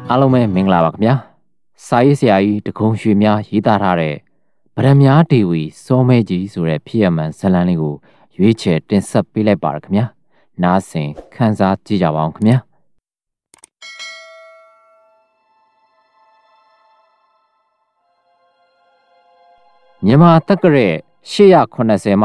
အားလုံးပဲမင်္ဂလာပါခင်ဗျာစာရေးဆရာကြီးတကုံရွှေများရေးသားထားတဲ့ဗရမ ्या ဒေဝီစောမဲကြီးဆိုတဲ့ဖြစ်ရမှန်ဇာတ်လမ်းလေးကိုရွေးချယ်တင်ဆက်ပေးလိုက်ပါရခင်ဗျာနားဆင်ခန်းစားကြည့်ကြပါအောင်ခင်ဗျာမြန်မာတက္ကရာ880မှ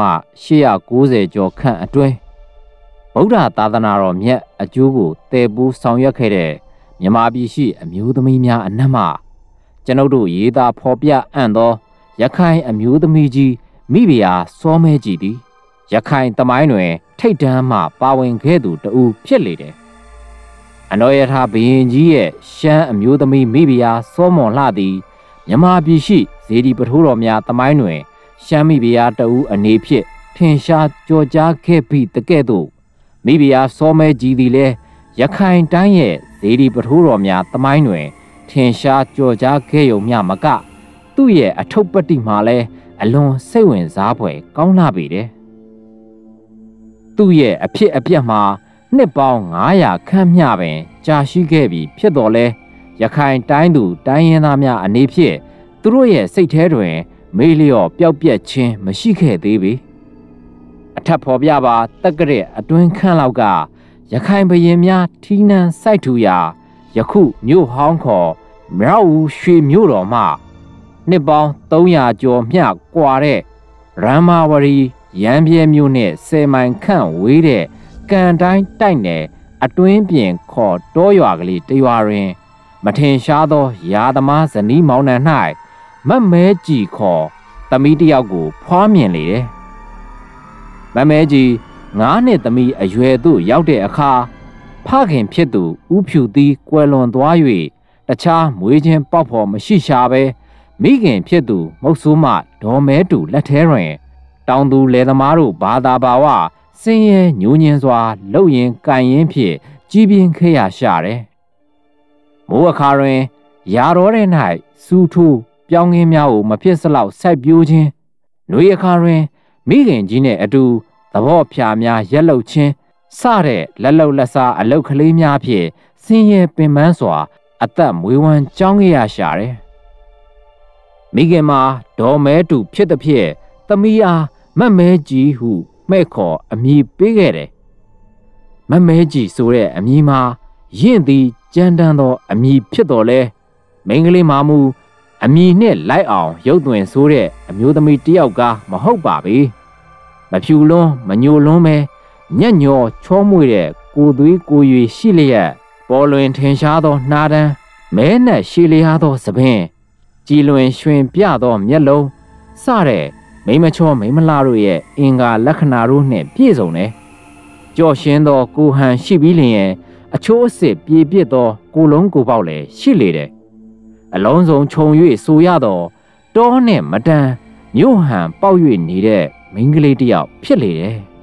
890ကျော်ခန့်အတွင်းဗုဒ္ဓသာသနာတော်မြတ်အကျိုးကိုတည်ပူးဆောင်ရွက်ခဲ့တဲ့မြန်မာပြည်ရှိအမျိုးသမီးများအနက်မှကျွန်ုပ်တို့ရေးသားဖော်ပြအံ့သောရခိုင်အမျိုးသမီးကြီးမိဖုရားစောမဲကြီးသည်ရခိုင်သမိုင်းတွင်ထိတ်တန်းမှပါဝင်ခဲ့သူတဦးဖြစ်လေတယ်။အနောယထာဘုရင်ကြီးရဲ့ရှမ်းအမျိုးသမီးမိဖုရားစောမွန်လှသည်မြန်မာပြည်ရှိဇေဒီပထိုးတော်များသမိုင်းတွင်ရှမ်းမိဖုရားတဦးအနေဖြင့်ထင်ရှားကြော်ကြားခဲ့ပြီးတကဲ့သို့မိဖုရားစောမဲကြီးသည်လည်းရခိုင်တိုင်းရဲ့ဇေဒီပထိုးတော်များသမိုင်းတွင်ထင်ရှားကြော်ကြားခဲ့ရုံမျှမကသူ့ရဲ့အထုပ်ပတ္တိမှာလည်းအလွန်စိတ်ဝင်စားဖွယ်ကောင်းလာပေတယ်။သူ့ရဲ့အဖြစ်အပျက်မှာနှစ်ပေါင်း900ခန့်မျှပင်ကြာရှိခဲ့ပြီဖြစ်တော်လဲရခိုင်တိုင်းသူတိုင်းရင်းသားများအနေဖြင့်သူတို့ရဲ့စိတ်ထဲတွင်မေးလျော့ပျောက်ပြက်ခြင်းမရှိခဲ့သေးပေ။အထက်ဖော်ပြပါတက္ကရာအတွင်းခန့်လောက်ကရခိုင်ဘုရင်များထီးနှံစိုက်ထူရာယခုမြို့ဟောင်းခေါ်မြောက်ဦးရွှေမြို့တော်မှနှစ်ပေါင်း300ကျော်မျှကွာတဲ့ရမ်းမာဝရီရမ်းပြဲမြို့နဲ့10မိုင်ခန့်ဝေးတဲ့ကန်တိုင်းတိုက်နယ်အတွင်းပြင်ခေါ်တောရွာကလေးတရွာတွင်မထင်ရှားသောယာသမားဇနီးမောင်နှံ၌မတ်မဲကြီးခေါ်သမီးတယောက်ကိုဖွားမြင်လေတယ်။မတ်မဲကြီး9နှစ်သမီးအရွယ်သို့ရောက်တဲ့အခါဖခင်ဖြစ်သူဦးဖြူသည်ကွယ်လွန်သွား၍တခြားမွေးခြင်းပေါက်ဖော်မရှိရှာပဲမိခင်ဖြစ်သူမုတ်ဆိုးမဒေါ်မဲတူလက်ထဲတွင်တောင်သူလယ်သမားတို့ဘာသာဘာဝစင်းရဲညိုညင်စွာလှုပ်ရင်ကန်ရင်ဖြင့်ကြီးပြင်းခဲ့ရရှာတယ်။မိုးအခါတွင်ရာတော်တဲ့၌စူးထိုးပြောင်းခင်းများကိုမဖြစ်စလောက်စိုက်ပျိုးခြင်းနှွေအခါတွင်မိခင်ကြီးနှင့်အတူသဘောဖြာများရက်လုတ်ခြင်းစတဲ့လက်လုတ်လက်စားအလုတ်ကလေးများဖြင့်စင်းရဲပင်ပန်းစွာအသက်မွေးဝမ်းကြောင်းခဲ့ရရှာတယ်။မိခင်မှာဒေါ်မဲတူဖြစ်သည်ဖြင့်သမီးအားမတ်မဲကြီးဟုမှဲ့ခေါ်အမည်ပေးခဲ့တယ်။မတ်မဲကြီးဆိုတဲ့အမည်မှာရင့်သည်ကြမ်းတမ်းသောအမည်ဖြစ်တော်လဲမိန်းကလေးမှာမူအမည်နဲ့လိုက်အောင်ရုပ်သွင်းဆိုတဲ့အမျိုးသမီးတယောက်ကမဟုတ်ပါဘူး။မဖြူလွန်းမညိုလွန်းပဲညက်ညောချောမွေ့တဲ့ကိုသွေးကိုရွေရှိလျက်ပေါ်လွင်ထင်ရှားသောနှာတန်းမဲနဲ့ရှည်လျားသောသပင်ကြည်လွင်ရွှင်ပြသောမျက်လုံးစတဲ့မိမချောမိမလာတို့ရဲ့အင်္ဂါလက္ခဏာတို့နှင့်ပြည့်စုံတယ်။ကြော်ရှင်းသောကိုဟန်ရှိပြီးလျင်အချိုးအစစ်ပြေပြစ်သောကိုလုံးကိုပေါက်လည်းရှိလေတယ်။အလုံးစုံခြုံ၍ဆိုရသောတောနှင့်မတန်မြို့ဟန်ပေါက်၍နေတဲ့မိန်းကလေးတစ်ယောက်ဖြစ်လေတယ်။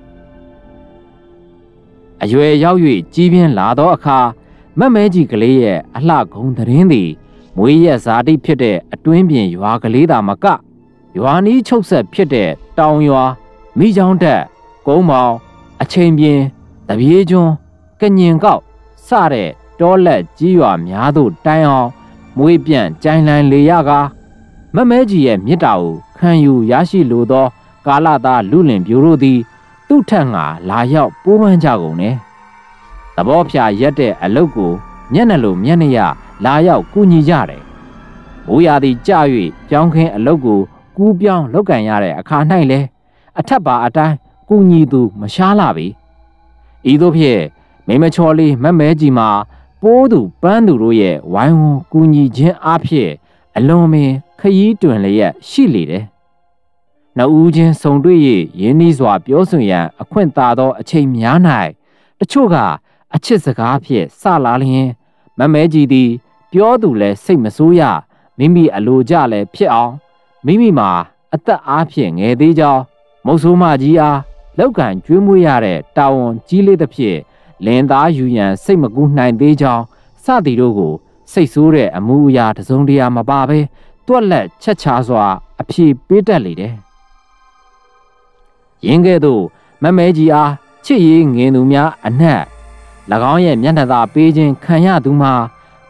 အရွယ်ရောက်၍ကြီးပြင်းလာသောအခါမတ်မဲကြီးကလေးရဲ့အလှကုံသတင်းသည်မွေးရက်ဇာတိဖြစ်တဲ့အတွင်းပြင်ရွာကလေးသာမကရွာနီးချုပ်ဆက်ဖြစ်တဲ့တောင်ရွာမိချောင်းတက်ကုန်းမောင်အချိန်ပြင်းတပြေးကျွန်းကညင်ကောက်စတဲ့တောလက်ကြီးရွာများသို့တိုင်အောင်မွေးပြန့်ကြိုင်လန်းလေရကားမတ်မဲကြီးရဲ့မြစ်တာကိုခံယူရရှိလိုသောကာလသားလူလင်ပြိုတို့သည်သူ့ထက်ငါလာရောက်ပိုးပန်းကြကုန်တယ်။သဘောဖြာရက်တဲ့အလုတ်ကိုမျက်နှာလိုမျက်နှာရလာရောက်ကူညီကြတယ်။မိုးရာသီကြ၍ပြောင်းခင်းအလုတ်ကိုကူးပြောင်းလောက်ကန်ရတဲ့အခါ၌လဲအထက်ပါအတိုင်းကူညီသူမရှားလာပြီ။ဤသို့ဖြင့်မိမချော်လေးမတ်မဲကြီးမှာပိုးသူပန်းသူတို့ရဲ့ဝိုင်းဝန်းကူညီခြင်းအဖြစ်အလွန်ပင်ခရီးတွင်လျက်ရှိလေတယ်။နှစ်ဦးချင်းဆုံတွေ့၍ရင်းနှီးစွာပြောဆိုရန်အခွင့်သာသောအချိန်များ၌တချို့ကအချစ်စကားဖြင့်စလာလျင်မတ်မဲကြီးသည်ပြောသူလဲစိတ်မဆိုးရမိမိအလိုကြလဲဖြစ်အောင်မိမိမှာအသက်အားဖြင့်ငယ်သေးကြောင်းမုတ်ဆိုးမကြီးအားလောက်ကန်ကျွေးမွေးရတဲ့တာဝန်ကြီးလေးသဖြင့်လင်သားယူရန်စိတ်မကူးနိုင်သေးကြောင်းစသည်တို့ကိုစိတ်ဆိုးတဲ့အမှုအရာတစုံတရာမပါဘဲတွက်လက်ချက်ချစွာအဖြေပေးတတ်လေတယ်။ရင်းကဲ့သို့မတ်မဲကြီးအားချစ်ရေးငင်သူများအနက်၎င်းရဲ့မျက်နှာသာပေးခြင်းခံရသူမှာ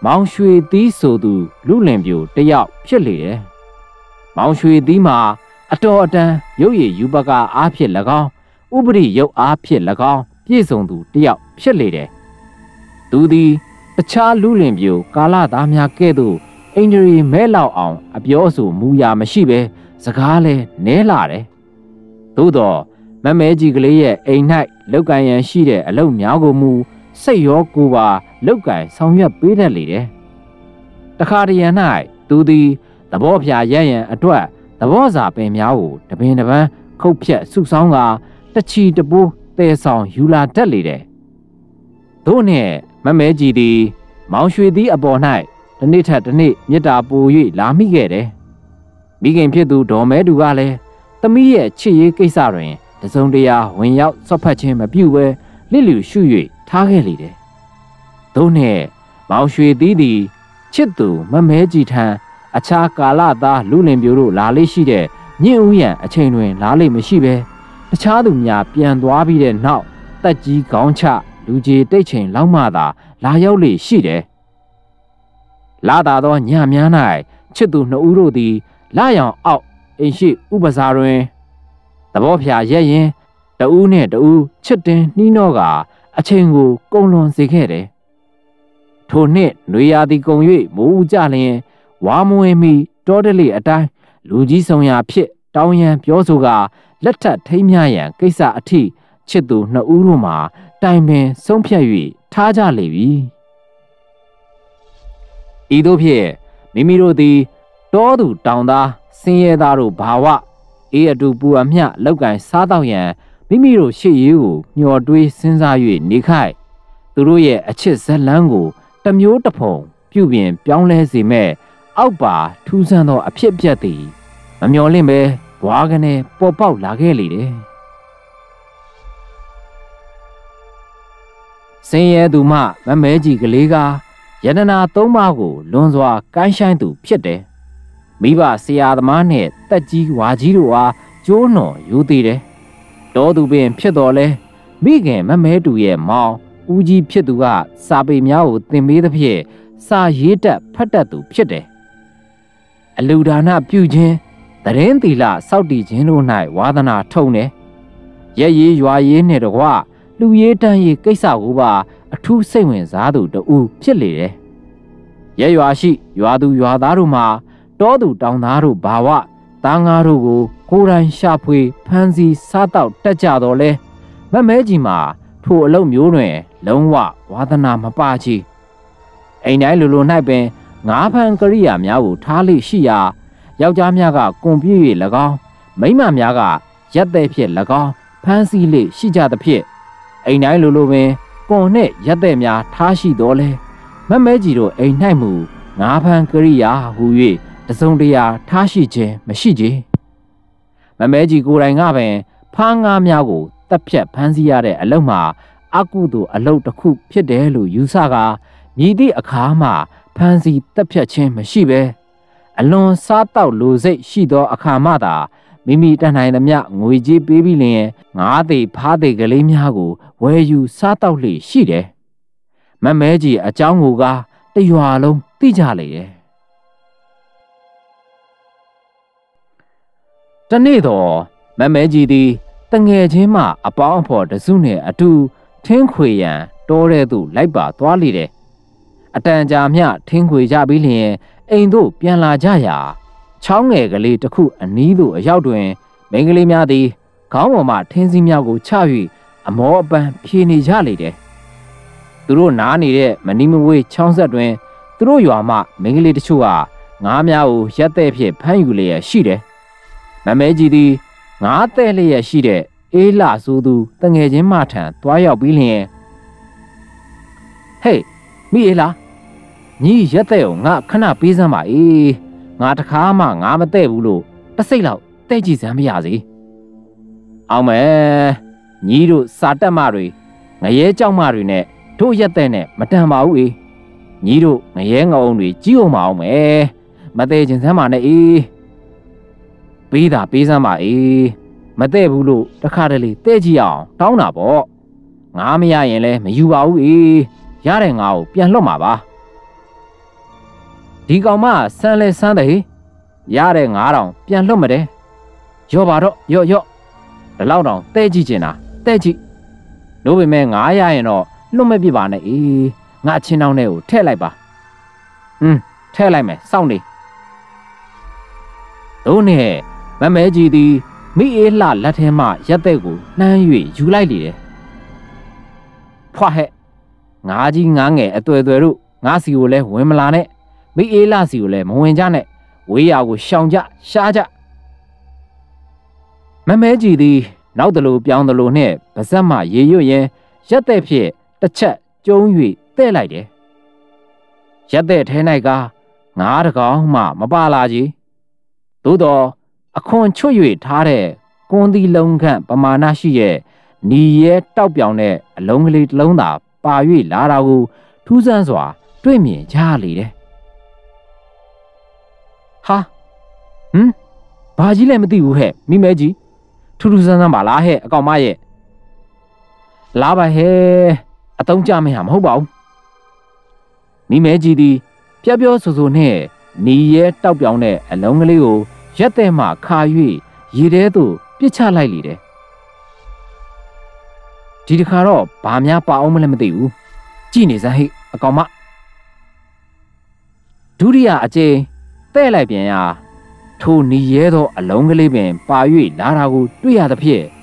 မောင်ရွှေသီးဆိုသူလူလင်ပြိုတယောက်ဖြစ်လေတယ်။မောင်ရွှေသီးမှာအတော်အတန်ရုပ်ရည်ယူပကအားဖြင့်၎င်းဥပရိရုပ်အားဖြင့်၎င်းပြည့်စုံသူတယောက်ဖြစ်လေတယ်။သူသည်တခြားလူလင်ပြိုကာလသားများကဲ့သို့အင်ဂျရီမဲလောက်အောင်အပြောအဆိုမူရာမရှိဘဲစကားလဲနဲလာတယ်။သို့တော့မမဲကြီးကလေးရဲ့အိမ်၌လောက်ကန်ရန်ရှိတဲ့အလုပ်များကိုမူစိတ်ရောကိုယ်ပါလောက်ကန်ဆောင်ရွက်ပေးတတ်လေတယ်။တခါတရံ၌သူသည်သဘောဖြာရရန်အတွက်သဘောစာပင်များကိုတပင်တပန်းခုတ်ဖြက်ဆုဆောင်းကတချီတပိုးတဲဆောင်ယူလာတတ်လေတယ်။သို့နှင့်မမဲကြီးသည်မောင်ရွှေသီးအပေါ်၌တစ်နေ့ထက်တစ်နေ့မြစ်တာပို၍လာမိခဲ့တယ်။မိခင်ဖြစ်သူဒေါ်မဲတူကလည်းသမီးရဲ့ချစ်ရေးကိစ္စတွင်တစုံတရာဝင်ရောက်ဆွတ်ဖက်ခြင်းမပြုဘဲလစ်လျူရှု၍ထားခဲ့လေတယ်။သို့နှင့်မောင်ရွှေသီးသည်ချစ်သူမမဲကြီးထံအခြားကာလသားလူလင်ပြိုတို့လာလေးရှိတဲ့ညင်ဦးရန်အချိန်တွင်လာလိမ့်မရှိပဲတခြားသူများပြန်သွားပြီးတဲ့နောက်တက်ကြီးခေါင်းချလူကြီးတိတ်ချိန်လောက်မှသာလာရောက်လေရှိတယ်။လာသာသောညများ၌ချစ်သူနှစ်ဦးတို့သည်လာရောင်အောက်အိမ်ရှိဥပစာတွင်သဘောဖြာရက်ရင်တဦးနှင့်တဦးချစ်တင်နှီးနှောကအချိန်ကိုကုန်လွန်စေခဲ့တယ်။ထိုနှစ်နွေရာသီကုန်၍မိုးဦးကြလျင်ဝါမွေမီတောတလေအတိုင်းလူကြီးဆောင်ရာဖြစ်တောင်းရန်ပြောဆိုကလက်ထပ်ထိမ်းမြရန်ကိစ္စအထိချစ်သူနှစ်ဦးတို့မှာတိုင်ပင်ဆုံးဖြတ်၍ထားကြလေပြီ။ဤသို့ဖြင့်မိမိတို့သည်တောသူတောင်သားဆင်းရဲသားတို့ဘာဝအေးအတူပူအမျှလောက်ကန်စားတော့ရန်မိမိတို့ရှေ့ရေးကိုမျှော်တွေးစဉ်းစား၍နေခိုက်သူတို့ရဲ့အချစ်ဇက်လန်းကိုတမျိုးတစ်ဖုံပြုပြင်ပြောင်းလဲစေမဲ့အောက်ပါထူးဆန်းသောအဖြစ်အပျက်သည်မမျှော်လင့်ပဲဘွားကနေပေါ်ပေါက်လာခဲ့လေတယ်။ဆင်းရဲသူမှမမဲကြီးကလေးကယန္တနာသုံးပါးကိုလွန်စွာကိုင်းဆိုင်သူဖြစ်တယ်။မိဘဆရာသမားနဲ့တက်ကြီးဝါကြီးတို့အားကျိုးနွန်ယူသေးတယ်။တော်သူပင်ဖြစ်တော်လဲမိခင်မမဲတူရဲ့မောင်ဦးကြီးဖြစ်သူကစာပေများကိုသင်ပေးသဖြင့်စာရေးတတ်ဖတ်တတ်သူဖြစ်တယ်။အလူဒါနပြုခြင်းသတင်းသီလစောင့်တည်ခြင်းတို့၌ဝါသနာထုံတယ်။ရဲရေးရွာရေးနဲ့တကွလူရေးတန်းရေးကိစ္စကိုပါအထူးစိတ်ဝင်စားသူတူဖြစ်လေတယ်။ရဲရွာရှိရွာသူရွာသားတို့မှာတောသူတောင်သားတို့ဘာဝသားငါးတို့ကိုကိုယ်တိုင်ရှာဖွေဖမ်းဆီးစားတောက်တက်ကြတော့လဲမမဲကြီးမှာထိုအလုပ်မျိုးတွင်လုံးဝဝါသနာမပါချီအိမ်တိုင်းလိုလို၌ပင်ငါးဖန်ကရိယာများကိုထားလိရှိရာယောက်ျားများကကွန်ပြည့်၍၎င်းမိန်းမများကရက်တဲ့ဖြစ်၎င်းဖမ်းဆီးလိရှိကြသဖြင့်အိမ်တိုင်းလိုလိုပင်ကွန်နှင့်ရက်တဲ့များထားရှိတော်လဲမမဲကြီးတို့အိမ်၌မူငါးဖန်ကရိယာဟူ၍တစုံတရာထားရှိခြင်းမရှိကြမမဲကြီးကိုယ်တိုင်ကပင်ဖားငါးများကိုတပ်ဖြတ်ဖမ်းဆီးရတဲ့အလုပ်မှာအကုသို့အလုပ်တစ်ခုဖြစ်တယ်လို့ယူဆကမြည်သည့်အခါမှဖမ်းဆီးတပ်ဖြတ်ခြင်းမရှိဘဲအလွန်စားတောက်လိုစိတ်ရှိသောအခါမှသာမိမိတတ်နိုင်သမျှငွေကြေးပေးပြီးလျင်ငါးသိဖားသိကလေးများကိုဝယ်ယူစားတောက်လေရှိတယ်မမဲကြီးအကြောင်းကိုကတရွာလုံးသိကြလေတယ်တနေ့တော့မမဲကြီးသည်တငယ်ချင်းမှအပေါင်းအဖော်တစုနှင့်အတူထင်းခွေရန်တောထဲသို့လိုက်ပါသွားလေတယ်အတန်ကြာမျှထင်းခွေကြပြီးလျင်အိမ်သို့ပြန်လာကြရာချောင်းငယ်ကလေးတစ်ခုအနီးသို့အရောက်တွင်မိန်းကလေးများသည်ခေါင်းပေါ်မှထင်းစည်းများကိုချ၍အမောအပန်းဖြေနေကြလေတယ်သူတို့နားနေတဲ့မနီမဝေးချောင်းဆက်တွင်သူတို့ရွာမှမိန်းကလေးတချို့ကငါးများကိုရက်တဲ့ဖြင့်ဖမ်းယူလျက်ရှိတယ်မမဲကြီးသည်ငါးတဲ့လျက်ရှိတဲ့အေးလာဆိုသူတငယ်ချင်းမထံသွားရောက်ပြီးလျင်ဟေးမိအေးလားညီရက်တဲ့ကိုငါခဏပေးစမ်းပါငါတခါမှငါမတဲ့ဘူးလို့တစ်စိတ်လောက်တဲ့ကြည့်စမ်းမရစေအောင်မယ်ညီတို့စာတက်မတွေငရဲကြောက်မတွေနဲ့တို့ရက်တဲ့နဲ့မတန်ပါဘူးညီတို့ငရဲငုံတွေကြီးအောင်မအောင်မယ်မတဲ့ခြင်းစမ်းပါနဲ့ပေးတာပေးစမ်းပါမတဲ့ဘူးလို့တခါတလေတဲ့ကြည့်အောင်တောင်းတာပေါ့ငါမရရင်လည်းမယူပါဘူးရတဲ့ငါကိုပြန်လွတ်မှာပါဒီကောင်မဆန်းလဲဆန်းတယ်ရတဲ့9000ပြန်လွတ်မတယ်ရော့ပါတော့ရော့ဒီလောက်တောင်တဲကြည့်ကျင်တာတဲကြည့်လို့ပေမဲ့900ရင်တော့လွတ်မပြစ်ပါနဲ့အေးငါချင်းတောင်းတဲ့ကိုထည့်လိုက်ပါထည့်လိုက်မယ်စောင့်နေတို့နဲ့မမဲကြီးသည်မိအေးလှလက်ထဲမှရက်တဲ့ကိုလှမ်း၍ယူလိုက်လေတယ်ဖွာဟဲ့ငါကြီးငါငယ်အသွယ်သွယ်တို့ငါစီကိုလဲဝင်မလာနဲ့မိအေးလှစီကိုလဲမဝင်ကြနဲ့ဝေးရာကိုရှောင်ကြရှားကြမမဲကြီးသည်နောက်တလူပြောင်းတလူနှင့်ပါဇက်မှရေရွတ်ရင်ရက်တဲ့ဖြစ်တစ်ချက်ကျုံး၍တဲ့လိုက်တယ်ရက်တဲ့ထဲ၌ကငါးတကောင်မှမပါလာကြီးသို့တော့အခွန်ချွတ်၍ထားတဲ့ကွန်ဒီလုံးခန့်ပမာဏရှိရဲ့နီရဲတောက်ပြောင်တဲ့အလုံးကလေးတစ်လုံးသာပါ၍လာတာကိုထူးဆန်းစွာတွေ့မြင်ကြလေတယ်ဟာဘာကြီးလည်းမသိဘူးဟဲ့မိမဲကြီးထူးထူးဆန်းဆန်းပါလားဟဲ့အကောင်မရဲ့လာပါဟဲ့အတုံးကြမရမဟုတ်ပါဘူးမိမဲကြီးသည်ပြောဆိုဆိုနဲ့နီရဲတောက်ပြောင်တဲ့အလုံးကလေးကိုရက်တဲ့မှခါ၍ရေထဲသို့ပစ်ချလိုက်လေတယ်ဒီတခါတော့ဘာများပါအောင်မလဲမသိဘူးကြည်နေစမ်းဟိအကောင်မဒုတိယအကျိန်တဲ့လိုက်ပြန်ရာထိုနီရဲသောအလုံးကလေးပင်ပါ၍လာတာကိုတွေ့ရသဖြင့်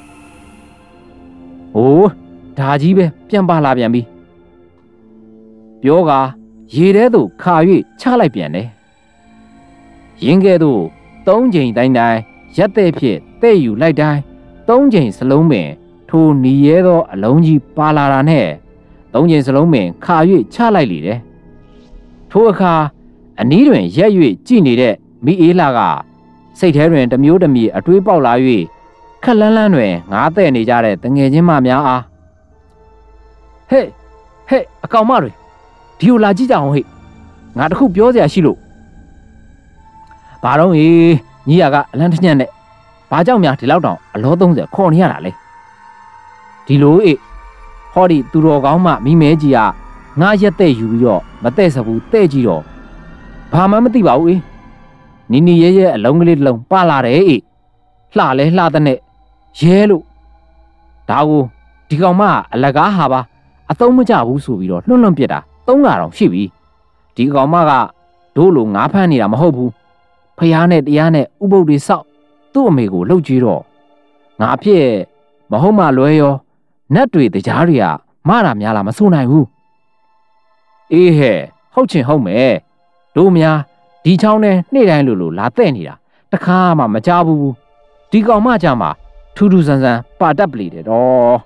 ဟိုးဒါကြီးပဲပြန်ပါလာပြန်ပြီပြောကရေထဲသို့ခါ၍ချလိုက်ပြန်တယ်ရင်းကဲ့သို့3ချိန်တိုင်းရက်တဲ့ဖြစ်တဲ့ယူလိုက်တိုင်း3ချိန်စလုံးပင်ထိုနီရဲသောအလုံးကြီးပါလာတာနဲ့3ချိန်စလုံးပင်ခါ၍ချလိုက်လေတယ်ထိုအခါအနီးတွင်ရက်၍ကြည်နေတဲ့မိအေးလာကစိတ်ထဲတွင်တမျိုးတမီအတွေးပေါက်လာ၍ခက်လန်းလန်းတွင်ငါးတဲ့နေကြတဲ့တငယ်ချင်းမများအားဟဲ့အကောင်မတွေဒီကိုလာကြည့်ကြအောင်ဟဲ့ငါတခုပြောစရာရှိလို့ဘာတော့ညီရကအလန်းတညံ့နဲ့ဘာကြောင့်များဒီလောက်တောင်အလော30ခေါ်နေရတာလဲဒီလိုအေးဟောဒီသူတော်ကောင်းမှမိမဲကြီးကငါရက်တဲ့ယူပြီးတော့မတဲ့စဘူးတဲ့ကြည့်တော့ဘာမှမသိပါဘူးအေးနီရဲအလုံးကလေးတစ်လုံးပါလာတယ်အေးလှလဲလှတဲ့နဲ့ရဲလို့ဒါကိုဒီကောင်မအလကားဟာပါအသုံးမကျဘူးဆိုပြီးတော့လွန့်ပြစ်တာ300တောင်ရှိပြီဒီကောင်မကဒို့လိုငါးဖမ်းနေတာမဟုတ်ဘူးဖျားနဲ့တရားနဲ့ဥပုပ်တွေစောက်သူ့အမေကိုလှုပ်ကြည့်တော့ငါဖြစ်မဟုတ်မှလွဲရောနတ်တွေတရားတွေကမတာများလားမဆိုနိုင်ဘူးအေးဟဲ့ဟုတ်ချင်ဟုတ်မယ်တို့များဒီချောင်းနဲ့နေ့တိုင်းလိုလာတဲ့နေတာတခါမှမကြားဘူးဒီကောင်မကြမှာထူးထူးဆန်းဆန်းပါတတ်ပလီတယ်တော့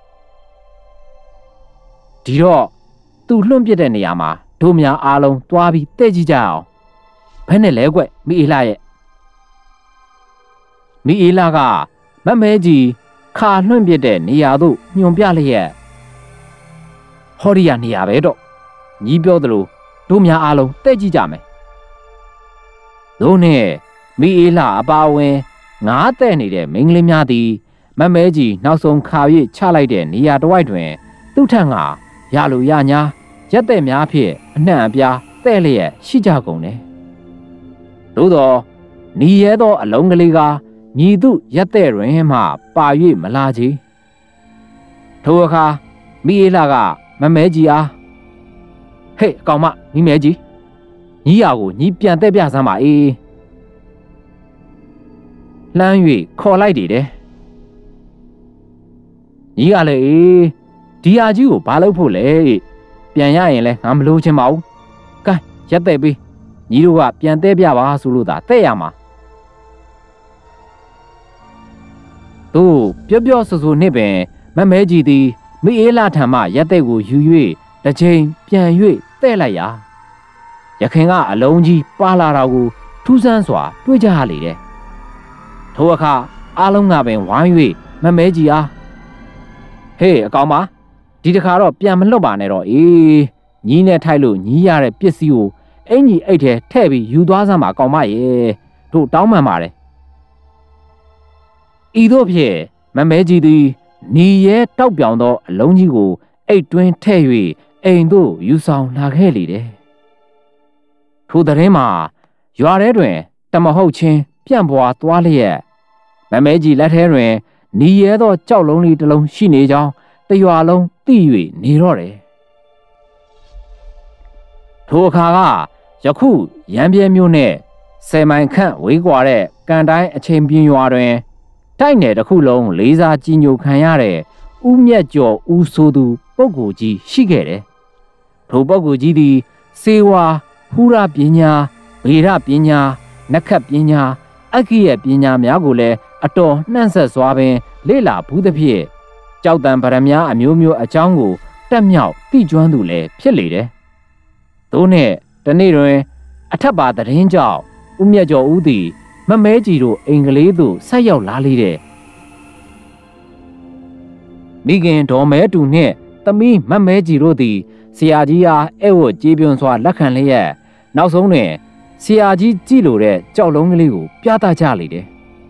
ဒီတော့သူလွန့်ပစ်တဲ့နေရာမှာတို့များအားလုံးသွားပြီးတဲ့ကြည့်ကြအောင်ဘယ်နဲ့လဲကွမိအေးလာရဲ့မိအေးလာကမမဲကြီးခါလွန့်ပစ်တဲ့နေရာသို့ညွန်ပြလျက်ဟောဒီယာနေရာပဲတော့ညီပြောသလိုတို့များအားလုံးတဲ့ကြည့်ကြမယ်တို့နဲ့မိအေးလာအပါဝင်ငါးတဲ့နေတဲ့မိန်းကလေးများသည်မမဲကြီးနောက်ဆုံးခါ၍ချလိုက်တဲ့နေရာတစ်ဝိုက်တွင်သူ့ထက်ကရလိုရညာရက်တဲ့များဖြင့်အနှံ့အပြားတဲ့လျက်ရှိကြကုန်တယ်သို့တော့နီရဲသောအလုံးကလေးကညီသူရက်တဲ့တွင်မှပါ၍မလာချေထိုအခါမိအေးလာကမမဲကြီးအားဟေ့အကောင်မမိမဲကြီးညီရကိုညီပြန်တဲ့ပြစမ်းပါအေးလှမ်း၍ခေါ်လိုက်တယ်ညီကလည်းအေးဒီဟာကြီးကိုဘာလုပ်ဖို့လဲပြန်ရရင်လဲငါမလို့ချင်ပါဘူးကဲရက်တဲ့ပေးညီတို့ကပြန်တဲ့ပြပါဆိုလို့သာတဲ့ရမှာတို့ပြောဆိုနှင့်ပင်မမဲကြီးသည်မိအေးလာထံမှရက်တဲ့ကိုယူ၍တစ်ချိန်ပြန်၍တဲ့လိုက်ရာရခင်ကအလုံးကြီးပါလာတာကိုထူးဆန်းစွာတွေ့ကြရလေတယ်ထိုအခါအားလုံးကပင်ဝိုင်း၍မမဲကြီးအားဟေးအကောင်မဒီတခါတော့ပြန်မလွတ်ပါနဲ့တော့အေးညီနဲ့ထိုက်လို့ညီရတဲ့ပစ္စည်းကိုအင်ကြီးအိတ်ထဲထည့်ပြီးယူသွားစမ်းပါကောင်မရေတို့တောင်းပန်ပါတယ်ဤသို့ဖြင့်မမဲကြီးသည်နီရဲတောက်ပြောင်သောအလုံးကြီးကိုအိတ်တွင်းထည့်၍အိမ်သို့ယူဆောင်လာခဲ့လေတယ်ထိုသတင်းမှာရွာထဲတွင်တမဟုတ်ချင်းပြန့်ပွားသွားလျက်မမဲကြီးလက်ထဲတွင်နီရဲသောကြောက်လုံးလေးတစ်လုံးရှိနေကြောင်းတရွာလုံးသိ၍နေတော့တယ်ထိုအခါကယခုရံပြဲမြို့နှင့်10 မိုင်ခန့်ဝေးကွာတဲ့ကန်တိုင်းအချိန်ပြင်းရွာတွင်တိုက်နယ်တစ်ခုလုံးလေးစားကြီးညိုခံရတဲ့ဦးမြတ်ကျော်ဦးဆိုသူပုဂ္ဂိုလ်ကြီးရှိခဲ့တယ်ထိုပုဂ္ဂိုလ်ကြီးသည်စေဝါဟူရပညာဗေဒပညာနက္ခပညာအက္ခိယပညာများကိုလည်းအတော်နှံ့ဆက်စွာပင်လေ့လာဘူးသဖြင့်ကြောက်တံဗရမ ्या အမျိုးမျိုးအကြောင်းကိုတက်မြောက်သိကျွမ်းသူလည်းဖြစ်လေတယ်။သို့နှင့်တနေ့တွင်အထက်ပါသတင်းကြောင့်ဦးမြတ်ကျော်ဦးသည်မမဲကြီးတို့အိမ်ကလေးသို့ဆက်ရောက်လာလေတဲ့မိခင်ဒေါ်မဲတူနှင့်သမီးမမဲကြီးတို့သည်ဆရာကြီးအားအဲ့ဝတ်ကြေးပြွန်းစွာလက်ခံလျက်နောက်ဆုံးတွင်ဆရာကြီးကြည့်လိုတဲ့ကြောက်လုံးကလေးကိုပြသကြလေတယ်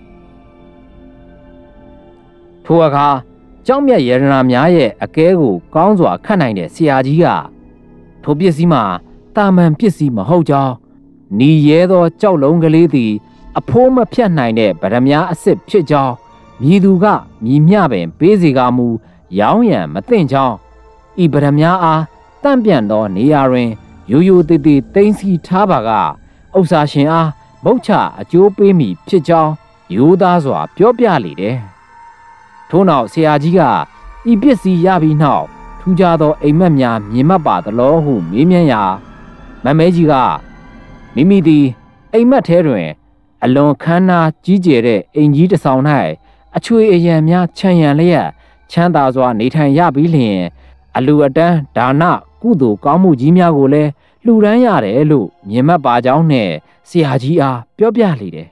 ထိုအခါကြောက်မြတ်ရတနာများရဲ့အကဲကိုကောင်းစွာခတ်နိုင်တဲ့ဆရာကြီးကထိုပစ္စည်းမှာတာမန်ပစ္စည်းမဟုတ်ကြောင်းနီရဲသောကြောက်လုံးကလေးသည်အဖိုးမဖြတ်နိုင်တဲ့ဗရမ ्या အစ်စ်ဖြစ်ကြောင်းမြည်သူကမြည်မျှပင်ပေးစီကမူရောင်းရန်မသင့်ကြောင်းဤဗရမ ्या အားတန့်ပြန်သောနေရာတွင်ရိုးရိုးသေးသေးသိမ်းစီထားပါကဥစ္စာရှင်အားမုတ်ချအကျိုးပေးမိဖြစ်ကြောင်းရိုးသားစွာပြောပြလေတယ်ထို့နောက်ဆရာကြီးကဤပစ္စည်းရပြီးနောက်ထူးခြားသောအိမ်မက်များမြင်မှတ်ပါသလားဟုမေးမြန်းရာမမဲကြီးကမိမိသည်အိမ်မက်ထဲတွင်အလွန်ခမ်းနားကြီးကျယ်တဲ့အိမ်ကြီးတစ်ဆောင်၌အချွေအယံများခြံရံလျက်ချမ်းသာစွာနေထိုင်ရပြီးလျှင်အလူအတန်းဒါနကုသိုလ်ကောင်းမှုကြီးများကိုလည်းလှူဒန်းရတယ်လို့မြင်မှတ်ပါကြောင်းနဲ့ဆရာကြီးအားပြောပြလေတယ်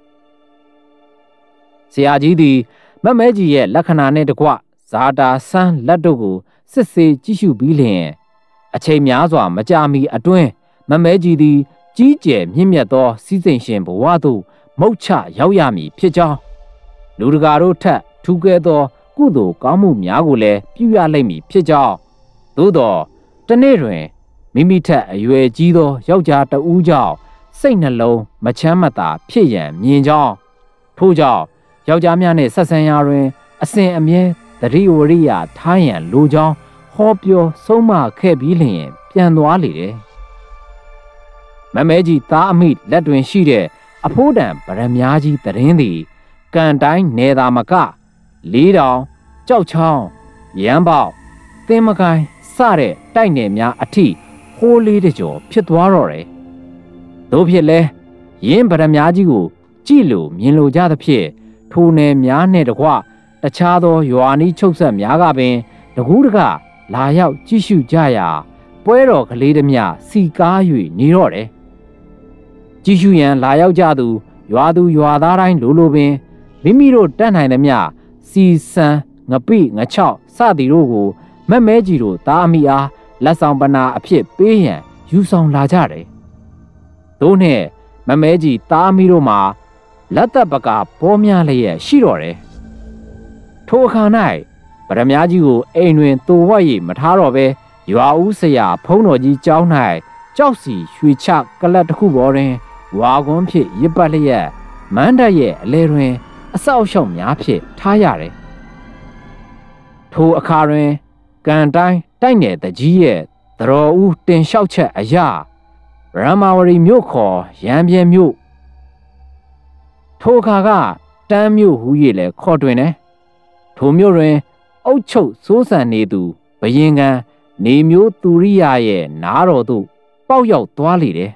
ဆရာကြီးသည်မမဲကြီးရဲ့လက္ခဏာနဲ့တကွဇာတာဆန်းလက်တို့ကိုစစ်ဆေးကြည့်ရှုပြီးလျှင်အချိန်များစွာမကြာမီအတွင်းမမဲကြီးသည်ကြီးကျယ်မြင့်မြတ်သောစီးစိမ်ရှင်ဘဝသို့မုတ်ချရောက်ရမည်ဖြစ်ကြောင်းလူတကာတို့ထက်ထူးကဲသောကုသိုလ်ကောင်းမှုများကိုလည်းပြုရလိမ့်မည်ဖြစ်ကြောင်းသို့သောတနေ့တွင်မိမိထက်အရွယ်ကြီးသောယောက်ျားတဦးကြောင့်စိတ်နှလုံးမချမ်းမသာဖြစ်ရန်မြင်ကြောင်းထို့ကြောင့်ယောက်ျားများနှင့်ဆက်ဆံရာတွင်အစဉ်အမြဲသတိဝရိယထားရန်လိုကြောင်းဟောပြောဆုံးမခဲ့ပြီးလျှင်ပြန်သွားလေတယ်မမဲကြီးသားအမိလက်တွင်ရှိတဲ့အဖိုးတန်ဗရမ ्या ကြီးသတင်းသည်ကန်တိုင်းနယ်သာမကလေးတောင်ကြောက်ချောင်းရမ်းပေါက်သင်းမကိုင်းစတဲ့တိုက်နယ်များအထိဟိုးလေးတကြော်ဖြစ်သွားတော့တယ်တို့ဖြစ်လဲရင်းဗရမ ्या ကြီးကိုကြည့်လို့မြင်လို့ကြသဖြင့်ထိုနယ်များနဲ့တကွတခြားသောရွာနီးချုပ်ဆက်များကပင်တကူးတကလာရောက်ကြည့်ရှုကြရာပွဲတော်ကလေးသည်များစီကား၍နေတော့တယ်ကြည့်ရှုရန်လာရောက်ကြသူရွာသူရွာသားတိုင်းလိုပင်မိမိတို့တတ်နိုင်သည်များစီစံငပိငချောက်စသည်တို့ကိုမက်မဲကြီးတို့သားအမိအားလက်ဆောင်ပနာအဖြစ်ပေးရန်ယူဆောင်လာကြတယ်တို့နှင့်မက်မဲကြီးသားအမိတို့မှာလက်သက်ပကာပေါ်များလျက်ရှိတော့တယ်ထိုအခါ၌ဗရမ ्या ကြီးကိုအိမ်တွင်တိုဝက်၍မထားတော့ပဲရွာဦးဆရာဖုံးတော်ကြီးကျောင်း၌ကြောက်စီရွှေချကလတ်တစ်ခုပေါ်တွင်ဝါကွန်းဖြင့်ရစ်ပတ်လျက်မန်းတက်ရဲ့အလဲတွင်အဆောက်အအုံများဖြင့်ထားရတယ်ထိုအခါတွင်ကန်တိုင်းတိုက်နယ်တကြီးရဲ့သတော်ဦးတင်လျှောက်ချက်အရာရမဝရီမြို့ခေါ်ရံပြဲမြို့ထိုအခါကတန်းမြို့ဟူ၍လည်းခေါ်တွင်တယ်ထိုမြို့တွင်အုတ်ချုပ်စိုးစံနေသူဘယင်ကနေမျိုးသူရိယရဲ့နားတော်သို့ပေါက်ရောက်သွားလေတယ်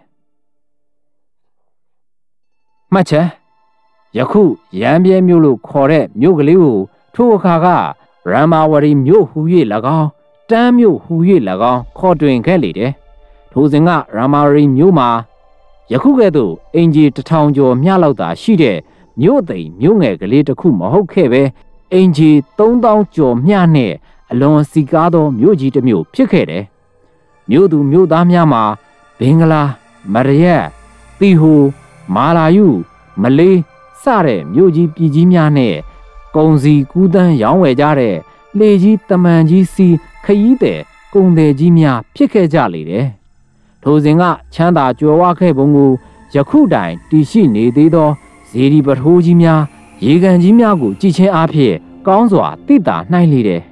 မှတ်ချက်ယခုရံပြဲမြို့လို့ခေါ်တဲ့မြို့ကလေးကိုထိုအခါကရမဝရီမြို့ဟူ၍၎င်းတန်းမြို့ဟူ၍၎င်းခေါ်တွင်ခဲ့လေတယ်ထိုစဉ်ကရမဝရီမြို့မှာယခုကဲ့သို့အင်ဂျီ1000ကျော်မျှလောက်သာရှိတဲ့မြို့သိမ်မြို့ငယ်ကလေးတစ်ခုမဟုတ်ခဲ့ပဲအင်ဂျီ3000ကျော်မျှနဲ့အလွန်စီကားသောမြို့ကြီးတစ်မြို့ဖြစ်ခဲ့တယ်မြို့သူမြို့သားများမှာဘင်္ဂလားမရရက်ပီဟိုမာလာယုမလေးစတဲ့မြို့ကြီးပြည်ကြီးများနဲ့ကုန်စည်ကူးသန်းရောင်းဝယ်ကြတဲ့လှေကြီးတမန်ကြီးစီခရီးသည်ကုန်သည်ကြီးများဖြစ်ခဲ့ကြလေတယ်ထိုထိုစဉ်ကချမ်းသာကြွယ်ဝခဲ့ပုံကိုယခုတိုင်တည်ရှိနေသေးသောဇေဒီပထိုးကြီးများရေကန်ကြီးများကိုကြည်ချင်းအားဖြင့်ကောင်းစွာသိတာနိုင်လေတယ်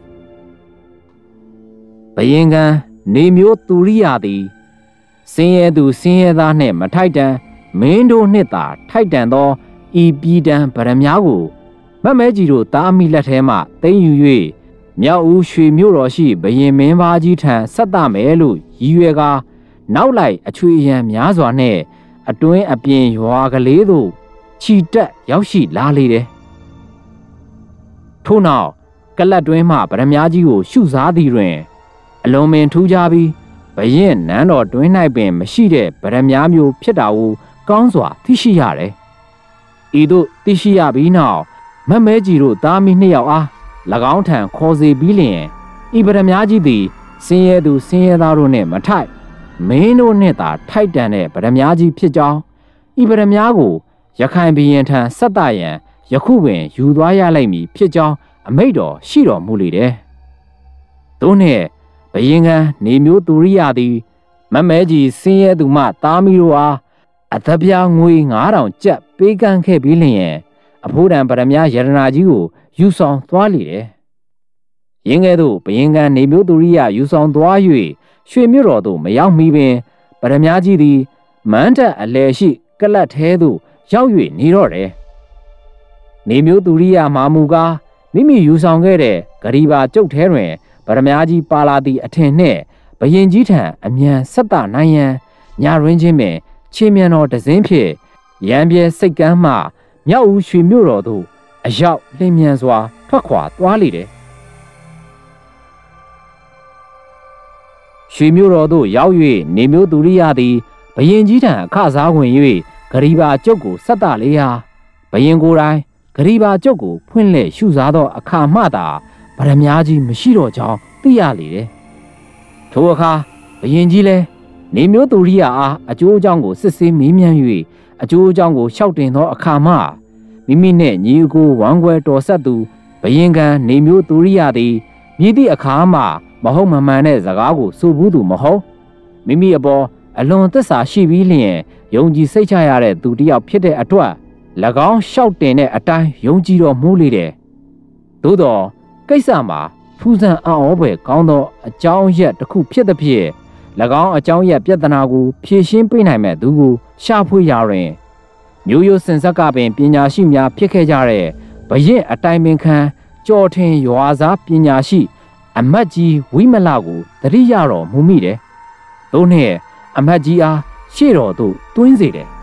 ဘယင်ကန်နေမျိုးသူရိယသည်စင်းရဲသူစင်းရဲသားနှင့်မထိုက်တန်မင်းတို့နှင့်သာထိုက်တန်သောဤပြည်တံဗရမ ्या ကိုမတ်မဲကြီးတို့တားမိလက်ထဲမှသိမ်းယူ၍မြောက်ဦးရွှေမြို့တော်ရှိဘယင်မင်းဘာကြီးထံဆက်တမယ်လို့ရည်ရွယ်ကာနောက်လိုက်အချွေရန်များစွာနှင့်အတွင်းအပြင်ရွာကလေးသို့ခြိတက်ရောက်ရှိလာလေတယ်ထို့နောက်ကလတ်တွင်းမှဗရမ ्या ကြီးကိုရှုစားသည်တွင်အလုံးမင်ထူးကြပြီးဘရင်နန်းတော်တွင်း၌ပင်မရှိတဲ့ဗရမ ्या မျိုးဖြစ်တာကိုကောင်းစွာသိရှိရတယ်ဤသို့သိရှိရပြီးနောက်မတ်မဲကြီးတို့သားမီးနှစ်ယောက်အား၎င်းထံခေါ်စေပြီးလျင်ဤဗရမ ्या ကြီးသည်စင်းရဲသူစင်းရဲသားတို့နှင့်မထိုက်မင်းတို့နှင့်သာထိုက်တန်တဲ့ဗရမ ्या ကြီးဖြစ်ကြောင်းဤဗရမ ्या ကိုရခိုင်ဘုရင်ထံဆက်တရန်ယခုပင်ယူသွားရလိမ့်မည်ဖြစ်ကြောင်းအမိန့်တော်ရှိတော်မူလေတယ်။သို့နှင့်ဘုရင်ကနေမျိုးသူရိယသည်မတ်မဲကြီးစင်းရဲသူမှသားမီးတို့အားအသက်ပြားငွေ9000ကျပ်ပေးကမ်းခဲ့ပြီးလျင်အဖိုးတန်ဗရမ ्या ရတနာကြီးကိုယူဆောင်သွားလေတယ်။ယင်းကဲ့သို့ဘုရင်ကနေမျိုးသူရိယယူဆောင်သွား၍ရွှေမြို့တော်သို့မရောက်မီပင်ဗရမ ्या ကြီးသည်မန်းတက်အလယ်ရှိကလတ်ထဲသို့ရောက်၍နေတော့တယ်။နေမျိုးသူရိယမာမူကားမိမိယူဆောင်ခဲ့တဲ့ဂရီဘာကျုပ်ထဲတွင်ဗရမ ्या ကြီးပါလာသည့်အထင်နှင့်ဘယင်ကြီးထံအမြန်ဆက်တနိုင်ရန်ညရင်းချင်းပင်ခြေမြန်တော်တစင်းဖြင့်ရန်ပြဲစိတ်ကမ်းမှမြောက်ဦးရွှေမြို့တော်သို့အရောက်လင်းမြန်စွာထွက်ခွာသွားလေတယ်။ရွှေမြို့တော်သို့ရောက်၍နေမျိုးသူရိယသည်ဘယင်ကြီးထံအခစားဝင်၍ဂရီဘာကျုပ်ကိုဆက်တလေရာဘယင်ကိုယ်တိုင်ဂရီဘာကျုပ်ကိုဖွင့်လှစ်ရှုစားသောအခါမှသာဗရမ ्या ကြီးမရှိတော့ကြောင်းသိရလေတယ်။ထိုအခါဘယင်ကြီးလည်းနေမျိုးသူရိယအားအကျိုးအကြောင်းကိုစစ်ဆေးမေးမြန်း၍အကျိုးအကြောင်းကိုလျှောက်တင်သောအခါမှမိမိနှင့်ညီအကိုဝမ်းခွဲတော်ဆက်သူဘယင်ကနေမျိုးသူရိယသည်မြည်သည့်အခါမှမဟုတ်မမှန်တဲ့စကားကိုဆိုဘူးသူမဟုတ်မိမိအပေါ်အလွန်သစ္စာရှိပြီးလျင်ယုံကြည်စိတ်ချရတဲ့သူတစ်ယောက်ဖြစ်တဲ့အတွက်၎င်းလျှောက်တင်တဲ့အတိုင်းယုံကြည်တော်မူလေတယ်။သို့သောကိစ္စမှာဖူးဆန်းအံ့ဩဖွယ်ကောင်းသောအကြောင်းရက်တစ်ခုဖြစ်သည်ဖြင့်၎င်းအကြောင်းရက်ပြဿနာကိုဖြေရှင်းပေးနိုင်မဲ့သူကိုရှာဖွေရာတွင်မျိုးရိုးစင်ဆက်ကပင်ပညာရှိများဖြစ်ခဲ့ကြတဲ့ဘရင်အတိုင်ပင်ခံကြော်ထင်ရွာစားပညာရှိအမတ်ကြီးဝိမလကိုတတိယတော်မူမိတယ်။သို့နှင့်အမတ်ကြီးအားရှေ့တော်သို့တွင်းစေတယ်။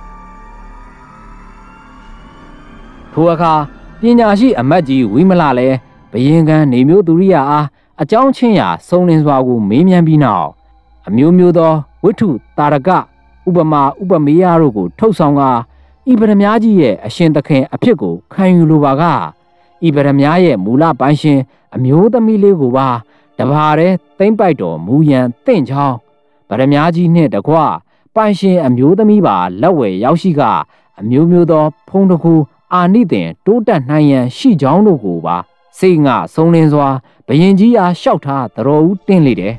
ထိုအခါပညာရှိအမတ်ကြီးဝိမလလည်းဘယင်ကနေမျိုးသူရိယအားအကြောင်းချင်းရာစုံလင်စွာကိုမေးမြန်းပြီးနောက်အမျိုးမျိုးသောဝိထုတာရကဥပမာဥပမေယတို့ကိုထုတ်ဆောင်ကာဤဗရမ ्या ကြီးရဲ့အရှင်သခင်အဖြစ်ကိုခံယူလိုပါကဤဗရမ ्या ရဲ့မူလပိုင်ရှင်အမျိုးသမီးလေးကိုပါတပါးတည်းသိမ့်ပိုက်တော်မူရန်တင့်ချောင်းဗရမ ्या ကြီးနှင့်တကွပိုင်ရှင်အမျိုးသမီးပါလက်ဝယ်ရောက်ရှိကအမျိုးမျိုးသောဖုံးတကူအာနိသင်တိုးတက်နိုင်ရန်ရှိကြောင်းတို့ကိုပါစိတ်ငါဆုံးလင်းစွာဘယင်ကြီးအားလျှောက်ထားသတော်ဦးတင်းလေတယ်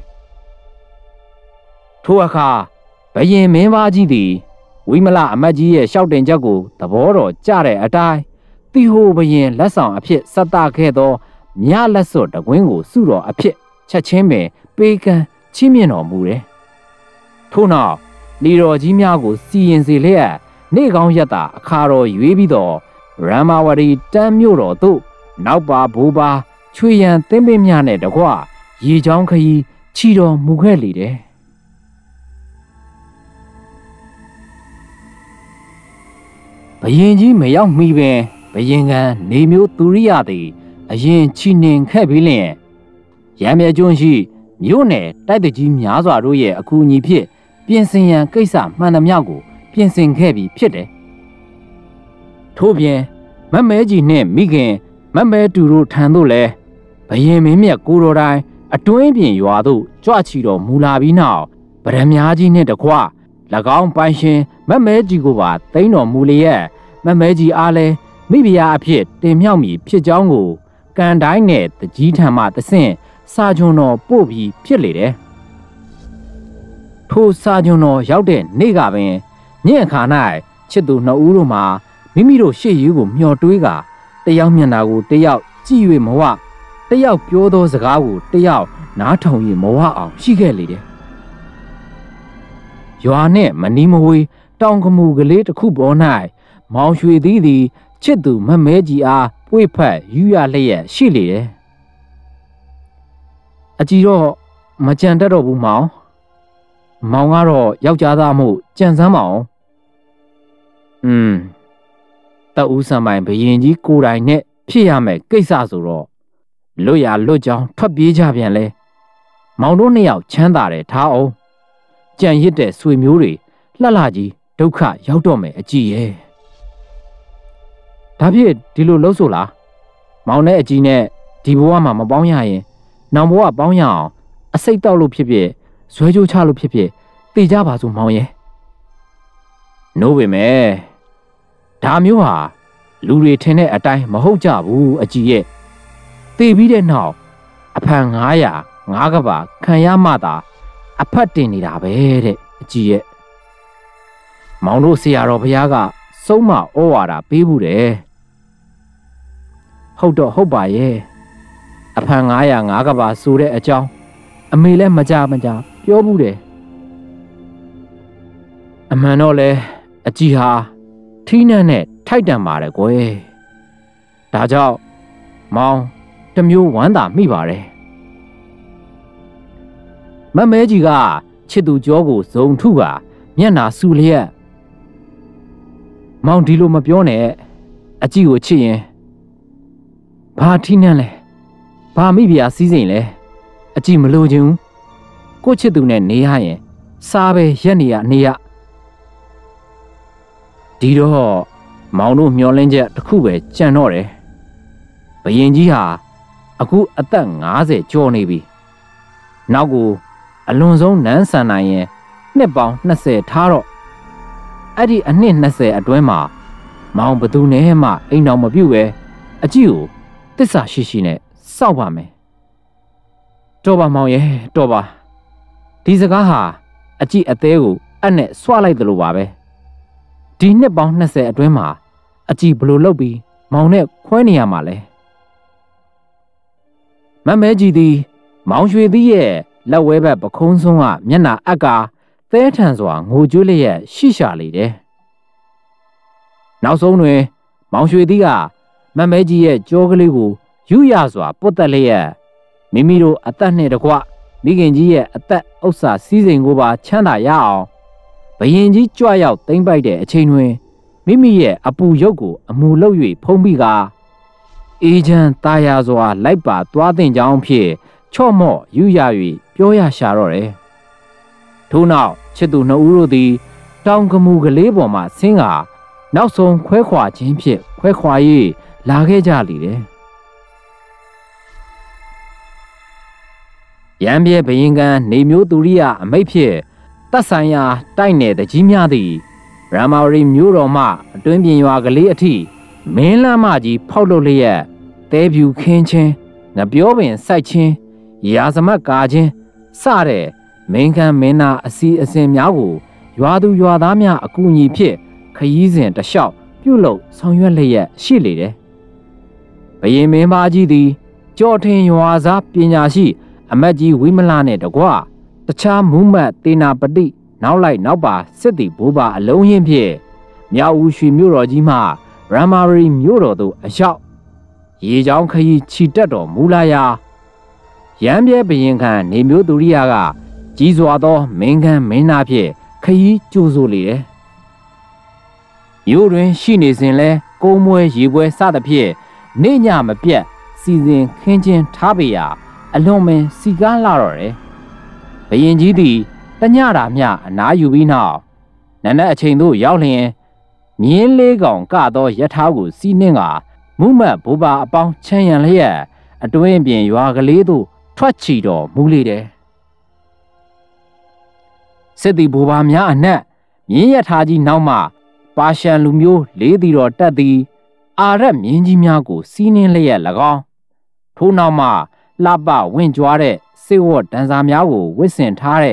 ထိုအခါဘယင်မင်းသားကြီးသည်ဝိမလအမတ်ကြီးရဲ့လျှောက်တင်ချက်ကိုသဘောတော်ကြတဲ့အတိုင်းတိဟိုဘယင်လက်ဆောင်အဖြစ်ဆက်တခဲ့သောမြလက်စွပ်တကွင်းကိုစုတော်အဖြစ်ချက်ချင်းပင်ပေးကမ်းချီးမြှင့်တော်မူတယ်ထို့နောက်နေတော်ကြီးများကိုစီရင်စေလျက်နေ့ကောင်းရက်တာအခါတော်ရွေးပြီးတော့ရမဝရီတန်းမြို့တော်သို့နောက်ပါဘိုးပါချွေရန်သင်းပင်များနဲ့တကွရေချောင်းခရီးချီတော်မူခဲ့လေတယ်ဘယင်ကြီးမရောက်မီပင်ဘယင်ကနေမျိုးသူရိယသည်အရင်ချီနှင်ခဲ့ပြီးလျင်ရံမြကျွန်းရှိမြို့နယ်တိုက်တကြီးများစွာတို့ရဲ့အကူအညီဖြင့်ပြင်ဆင်ရန်ကိစ္စမှန်သမျှကိုပြင်ဆင်ခဲ့ပြီးဖြစ်တယ်ထို့ပြင်မတ်မဲကြီးနှင့်မိခင်မတ်မဲတူတို့ထံသို့လည်းဘယင်မင်းမြတ်ကိုတော်တိုင်အတွင်းပြင်ရွာသို့ကြွချီတော်မူလာပြီးနောက်ဗရမ ्या ကြီးနှင့်တကွ၎င်းပိုင်ရှင်မတ်မဲကြီးကိုပါသိမ်းတော်မူလျက်မတ်မဲကြီးအားလည်းမိဖုရားအဖြစ်တင်မြှောက်မည်ဖြစ်ကြောင်းကိုကန်တိုင်းနဲ့တကြီးထံမှတဆင့်စာချွန်တော်ပို့ပြီးဖြစ်လေတယ်ထိုစာညွန်တော်ရောက်တဲ့နေ့ကပင်ညင်ခါ၌ချစ်သူနှစ်ဦးတို့မှာမိမိတို့ရှေ့ရေးကိုမျှော်တွေးကတယောက်မျက်နှာကိုတယောက်ကြည့်၍မဝတယောက်ပြောသောစကားကိုတယောက်နားထောင်၍မဝအောင်ရှိခဲ့လေတယ်။ရွာနှင့်မနီးမဝေးတောင်ကမူကလေးတစ်ခုပေါ်၌မောင်ရွှေသည်ချစ်သူမမဲကြီးအားပွေ့ဖက်ယူရလျက်ရှိလေတယ်။အကြည်တော့မကြံတတ်တော့ဘူးမောင်ကတော့ယောက်ျားသားမို့ကြံစမ်းမအောင်တပ်ဦးစံပိုင်ဘရင်ကြီးကိုယ်တိုင်နဲ့ဖြစ်ရမယ်ကိစ္စဆိုတော့လွတ်ရလွတ်ကြောင်းထွက်ပြေးကြပြန်လဲမောင်တို့နှစ်ယောက်ချမ်းသာတယ်ထားအောင်ကြံရစ်တဲ့ဆွေမျိုးတွေလှလှကြီးဒုက္ခရောက်တော့မယ်အကြည့်ရဲ့ဒါဖြစ်ဒီလိုလှုပ်ဆိုလားမောင်နဲ့အကြည့်နဲ့ဒီဘဝမှာမပေါင်းရရင်နောင်ဘဝပေါင်းရအောင်အစိတ်တောက်လို့ဖြစ်ဖြစ်ဇွဲကြိုးချလို့ဖြစ်ဖြစ်တေကြပါစို့မောင်ရဲ့နိုးပေမဲ့ဒါမျိုးဟာလူတွေထင်တဲ့အတိုင်းမဟုတ်ကြဘူးအကြည်ရဲ့တေပြီးတဲ့နောက်အဖန်900 5ကဘာခံရမှသာအဖတ်တင်နေတာပဲတဲ့အကြည်ရဲ့မောင်တို့ဆရာတော်ဘုရားကစုံမဩဝါဒပေးဘူးတယ်ဟုတ်တော့ဟုတ်ပါရဲ့အဖန်900 5ကဘာဆိုတဲ့အကြောင်းအမေလည်းမကြပြောဘူးတယ်အမှန်တော့လဲအကြည်ဟာထီးနှံ့နဲ့ထိုက်တန်ပါတယ်ကွယ်ဒါကြောင့်မောင်တမျိုးဝမ်းသာမိပါတယ်မမဲကြီးကချစ်သူကြောကိုဇုံထုကမျက်နာဆူလျက်မောင်ဒီလိုမပြောနဲ့အကြည်ကိုချစ်ရင်ဘာထီးနှံ့လဲဘာမိဖုရားစည်းစိမ်လဲအကြည်မလို့ခြင်းကိုချစ်သူနဲ့နေရရင်စားပဲရက်နေရဒီတော့မောင်တို့မျောလင်းချက်တစ်ခုပဲကြံတော့တယ်ဘယင်ကြီးဟာအခုအသက်50ကျော်နေပြီနောက်ကိုအလွန်ဆုံးနန်းဆန်နိုင်ရင်နှစ်ပေါင်း20ထားတော့အဲ့ဒီအနှစ်20အတွင်းမှာမောင်ဘသူနဲ့မှအိမ်တော်မပြုတ်ပဲအကြည့်ကိုတစ္ဆာရှိနဲ့စောက်ပါမယ်တော်ပါမောင်ရဲ့တော်ပါဒီစကားဟာအကြည့်အသေးကိုအနဲ့ဆွလိုက်သလိုပါပဲဒီနှစ်ပေါင်း20အတွင်းမှာအကြည်ဘလို့လုပ်ပြီးမောင်နဲ့ခွဲနေရမှာလဲမမဲကြီးသည်မောင်ရွှေသည်ရဲ့လက်ဝဲဘက်ပခုံးဆုံးကမျက်နှာအက်ကသဲထန်စွာငိုကြွေးလျက်ရှိရှာလေတယ်နောက်ဆုံးတွင်မောင်ရွှေသည်ကမမဲကြီးရဲ့ကြောကလေးကိုယူရစွာပုတ်တက်လျက်မိမိတို့အသက်နှင့်တကွမိခင်ကြီးရဲ့အသက်ဥစ္စာစည်းစိမ်ကိုပါချမ်းသာရအောင်ဘယင်ကြီးကြွရောက်သိမ့်ပိုက်တဲ့အချိန်တွင်မိမိရဲ့အပူရုပ်ကိုအမူလုပ်၍ဖုံးပြီးကအေးချမ်းตาရစွာလိုက်ပါသွားတဲ့ကြောင်းဖြင့်ချော့မော့ယူရ၍ပြောရရှာတော့တယ်ထို့နောက်ချစ်သူနှစ်ဦးတို့သည်တောင်ကမူကလေးပေါ်မှဆင်းကာနောက်ဆုံးခွဲခွာခြင်းဖြင့်ခွဲခွာ၍လာခဲ့ကြလေတယ်ရံပြဲဘယင်ကန်နေမျိုးသူရိယအမိတ်ဖြင့်သက်ဆိုင်ရာတိုက်နယ်တကြီးများသည်ရမာရီမျိုးတော်မှအတွင်းပြင်ရွာကလေးအထိမင်းလမ်းမကြီးဖောက်လုပ်လျက်တဲဖြူခင်းချင်းငပြောပင်စိုက်ချင်းရာဇမတ်ကာချင်းစတဲ့မင်းခမ်းမင်းသားအစီအစဉ်များကိုရွာသူရွာသားများအကူအညီဖြင့်ခရီးစဉ်တလျှောက်ပြုလုပ်ဆောင်ရွက်လျက်ရှိလေတယ်ဘယင်မင်းမကြီးသည်ကြော်ထင်ရွာသားပညာရှိအမတ်ကြီးဝိမလနဲ့တကွတခြားမူးမတ်တေနာပတိနောက်လိုက်နောက်ပါစစ်သည်ဘိုးပါအလုံးရင်းဖြင့်မြောက်ဦးရွှေမြို့တော်ကြီးမှရမာရီမြို့တော်သို့အရောက်ရေချောင်းခရီးချီတက်တော်မူလာရာရံပြဲဘရင်ခံနေမျိုးသူရိယကကြီးစွာသောမင်းခမ်းမင်းသားဖြင့်ခရီးကြိုဆိုလေတယ်မြို့တွင်ရှိနေစဉ်လဲကုန်းမွဲရေပွဲစသဖြင့်နေညမပြတ်စီစဉ်ခင်းချင်းထားပေရာအလွန်ပင်စီကားလာတော့တယ်ဘရင်ကြီးသည်တညတာမျှအနားယူပြီးနောက်နနက်အချိန်သို့ရောက်လျင်မြင်းလေးကောင်ကသောယထာကိုစီးနှင်းကမုမတ်ဘိုးပါအပေါင်းချမ်းရံလျက်အတွင်းပြင်ရွာကလေးသို့ထွက်ချီတော်မူလေတယ်စစ်သည်ဘိုးပါများအနက်မြင်းယထာကြီးနောက်မှပါရှန်လူမျိုးလေးတီတော်တက်သည်အာရက်မြင်းကြီးများကိုစီးနှင်းလျက်၎င်းထို့နောက်မှလှပဝင့်ကြွားတဲ့စေဝတ်တန်စာများကိုဝစ်ဆင်ထားတဲ့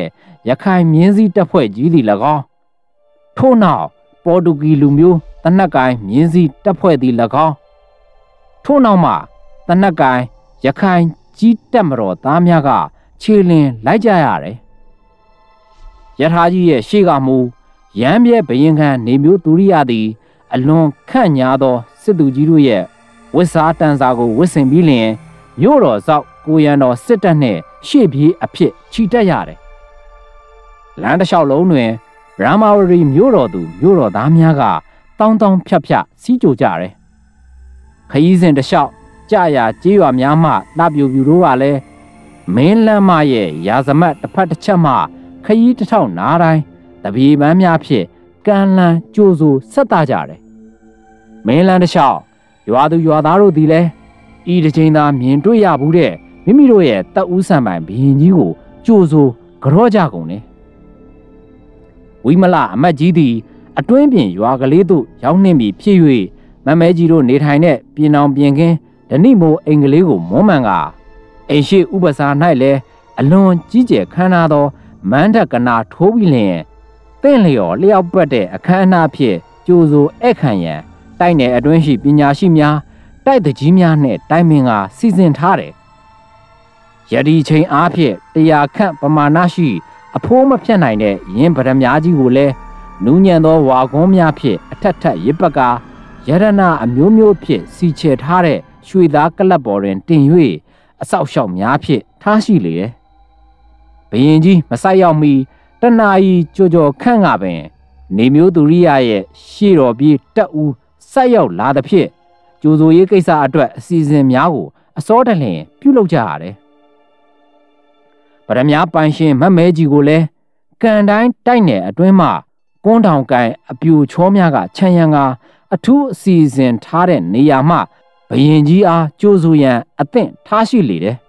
ရခိုင်မြင်းစည်းတပ်ဖွဲ့ကြီးသည်၎င်းထို့နောက်ပေါ်တူဂီလူမျိုးတနက်ကိုင်းမြင်းစည်းတပ်ဖွဲ့သည်၎င်းထို့နောက်မှတနက်ကိုင်းရခိုင်ကြီးတပ်မတော်သားများကခြေလင်းလိုက်ကြရတယ်။ရထားကြီးရဲ့ရှေ့ကမူရမ်းပြဲဘရင်ခံနေမျိုးသူရိယသည်အလွန်ခန့်ညားသောစစ်သူကြီးတို့ရဲ့ဝစ်စားတန်စာကိုဝစ်ဆင်ပြီးလျင်မြို့တော်စောက်ကိုရန်တော်စစ်တပ်နှင့်ရှေ့ပြေးအဖြစ်ချီတက်ရတယ်။လမ်းတစ်လျှောက်လုံးတွင်ရမဝရီမြို့တော်သူမြို့တော်သားများကတောင်းတောင်းဖြတ်ဖြတ်စီးကြိုကြတယ်။ခရီးစဉ်တစ်လျှောက်ကြရာကြေးရွာများမှလှပြူပြူတို့ကလည်းမင်းလမ်းမရဲ့ရာဇမတ်တစ်ဖက်တစ်ချက်မှခရီးတစ်ထောင်နားတိုင်းတပြေပန်းများဖြင့်ကမ်းလန်းကြိုးစိုးဆက်တာကြတယ်။မင်းလန်းတစ်လျှောက်ရွာသူရွာသားတို့သည်လည်းဤတစ်ချိန်သာမြင်တွေ့ရဘူးတဲ့မိမိတို့ရဲ့တပ်ဦးဆံပိုင်ဘရင်ကြီးကိုကြိုးစိုးကြောကြကုန်တယ်။ဝိမလအမတ်ကြီးသည်အတွင်းပြင်ရွာကလေးသို့ရောက်နှင့်ပြီးဖြစ်၍မမဲကြီးတို့နေထိုင်တဲ့ပြင်အောင်ပြင်ခင်းဓနိမိုးအိမ်ကလေးကိုမွမ်းမံကအိမ်ရှိဥပစာ၌လည်းအလွန်ကြီးကျယ်ခမ်းနားသောမန်းထက်ကနာထိုးပြီးလျင်တင့်လျော်လျှောက်ပတ်တဲ့အခမ်းအနားဖြင့်ကြိုးစိုးဧည့်ခံရန်တိုက်နယ်အတွင်းရှိပညာရှိများတိုက်တကြီးများနှင့်တိုင်ပင်ကစီစဉ်ထားတယ်။ယတိချိန်အားဖြင့်100ခန့်ပမာဏရှိအဖိုးမဖြတ်နိုင်တဲ့ယင်းဗရမ ्या ကြီးကိုလည်းနူးညံ့သောဝါကုန်းများဖြင့်အထက်ထက်ရစ်ပတ်ကာရတနာအမျိုးမျိုးဖြင့်စီချေထားတဲ့ရွှေသားကလပ်ပေါ်တွင်တင်၍အဆောက်အအုံများဖြင့်ထားရှိလေတယ်။ဘရင်ကြီးမဆိုင်ရောက်မီတနာရီကြောခန့်ကပင်နေမျိုးသူရိယရဲ့ရှေ့တော်ပြေးတက်ဦးဆက်ရောက်လာသဖြင့်ကြိုးစိုးရေးကိစ္စအတွက်အစီအစဉ်များကိုအစောတလျင်ပြုလုပ်ကြရတယ်။ဗရမ ्या ပိုင်ရှင်မမဲကြီးကိုလည်းကန်တိုင်းတိုက်နယ်အတွင်းမှကွန်းတောင်ကိုင်အပြူချောများကခြံရံကအထူးအစီအစဉ်ထားတဲ့နေရာမှဘရင်ကြီးအားကြိုးစိုးရန်အသင့်ထားရှိလေတယ်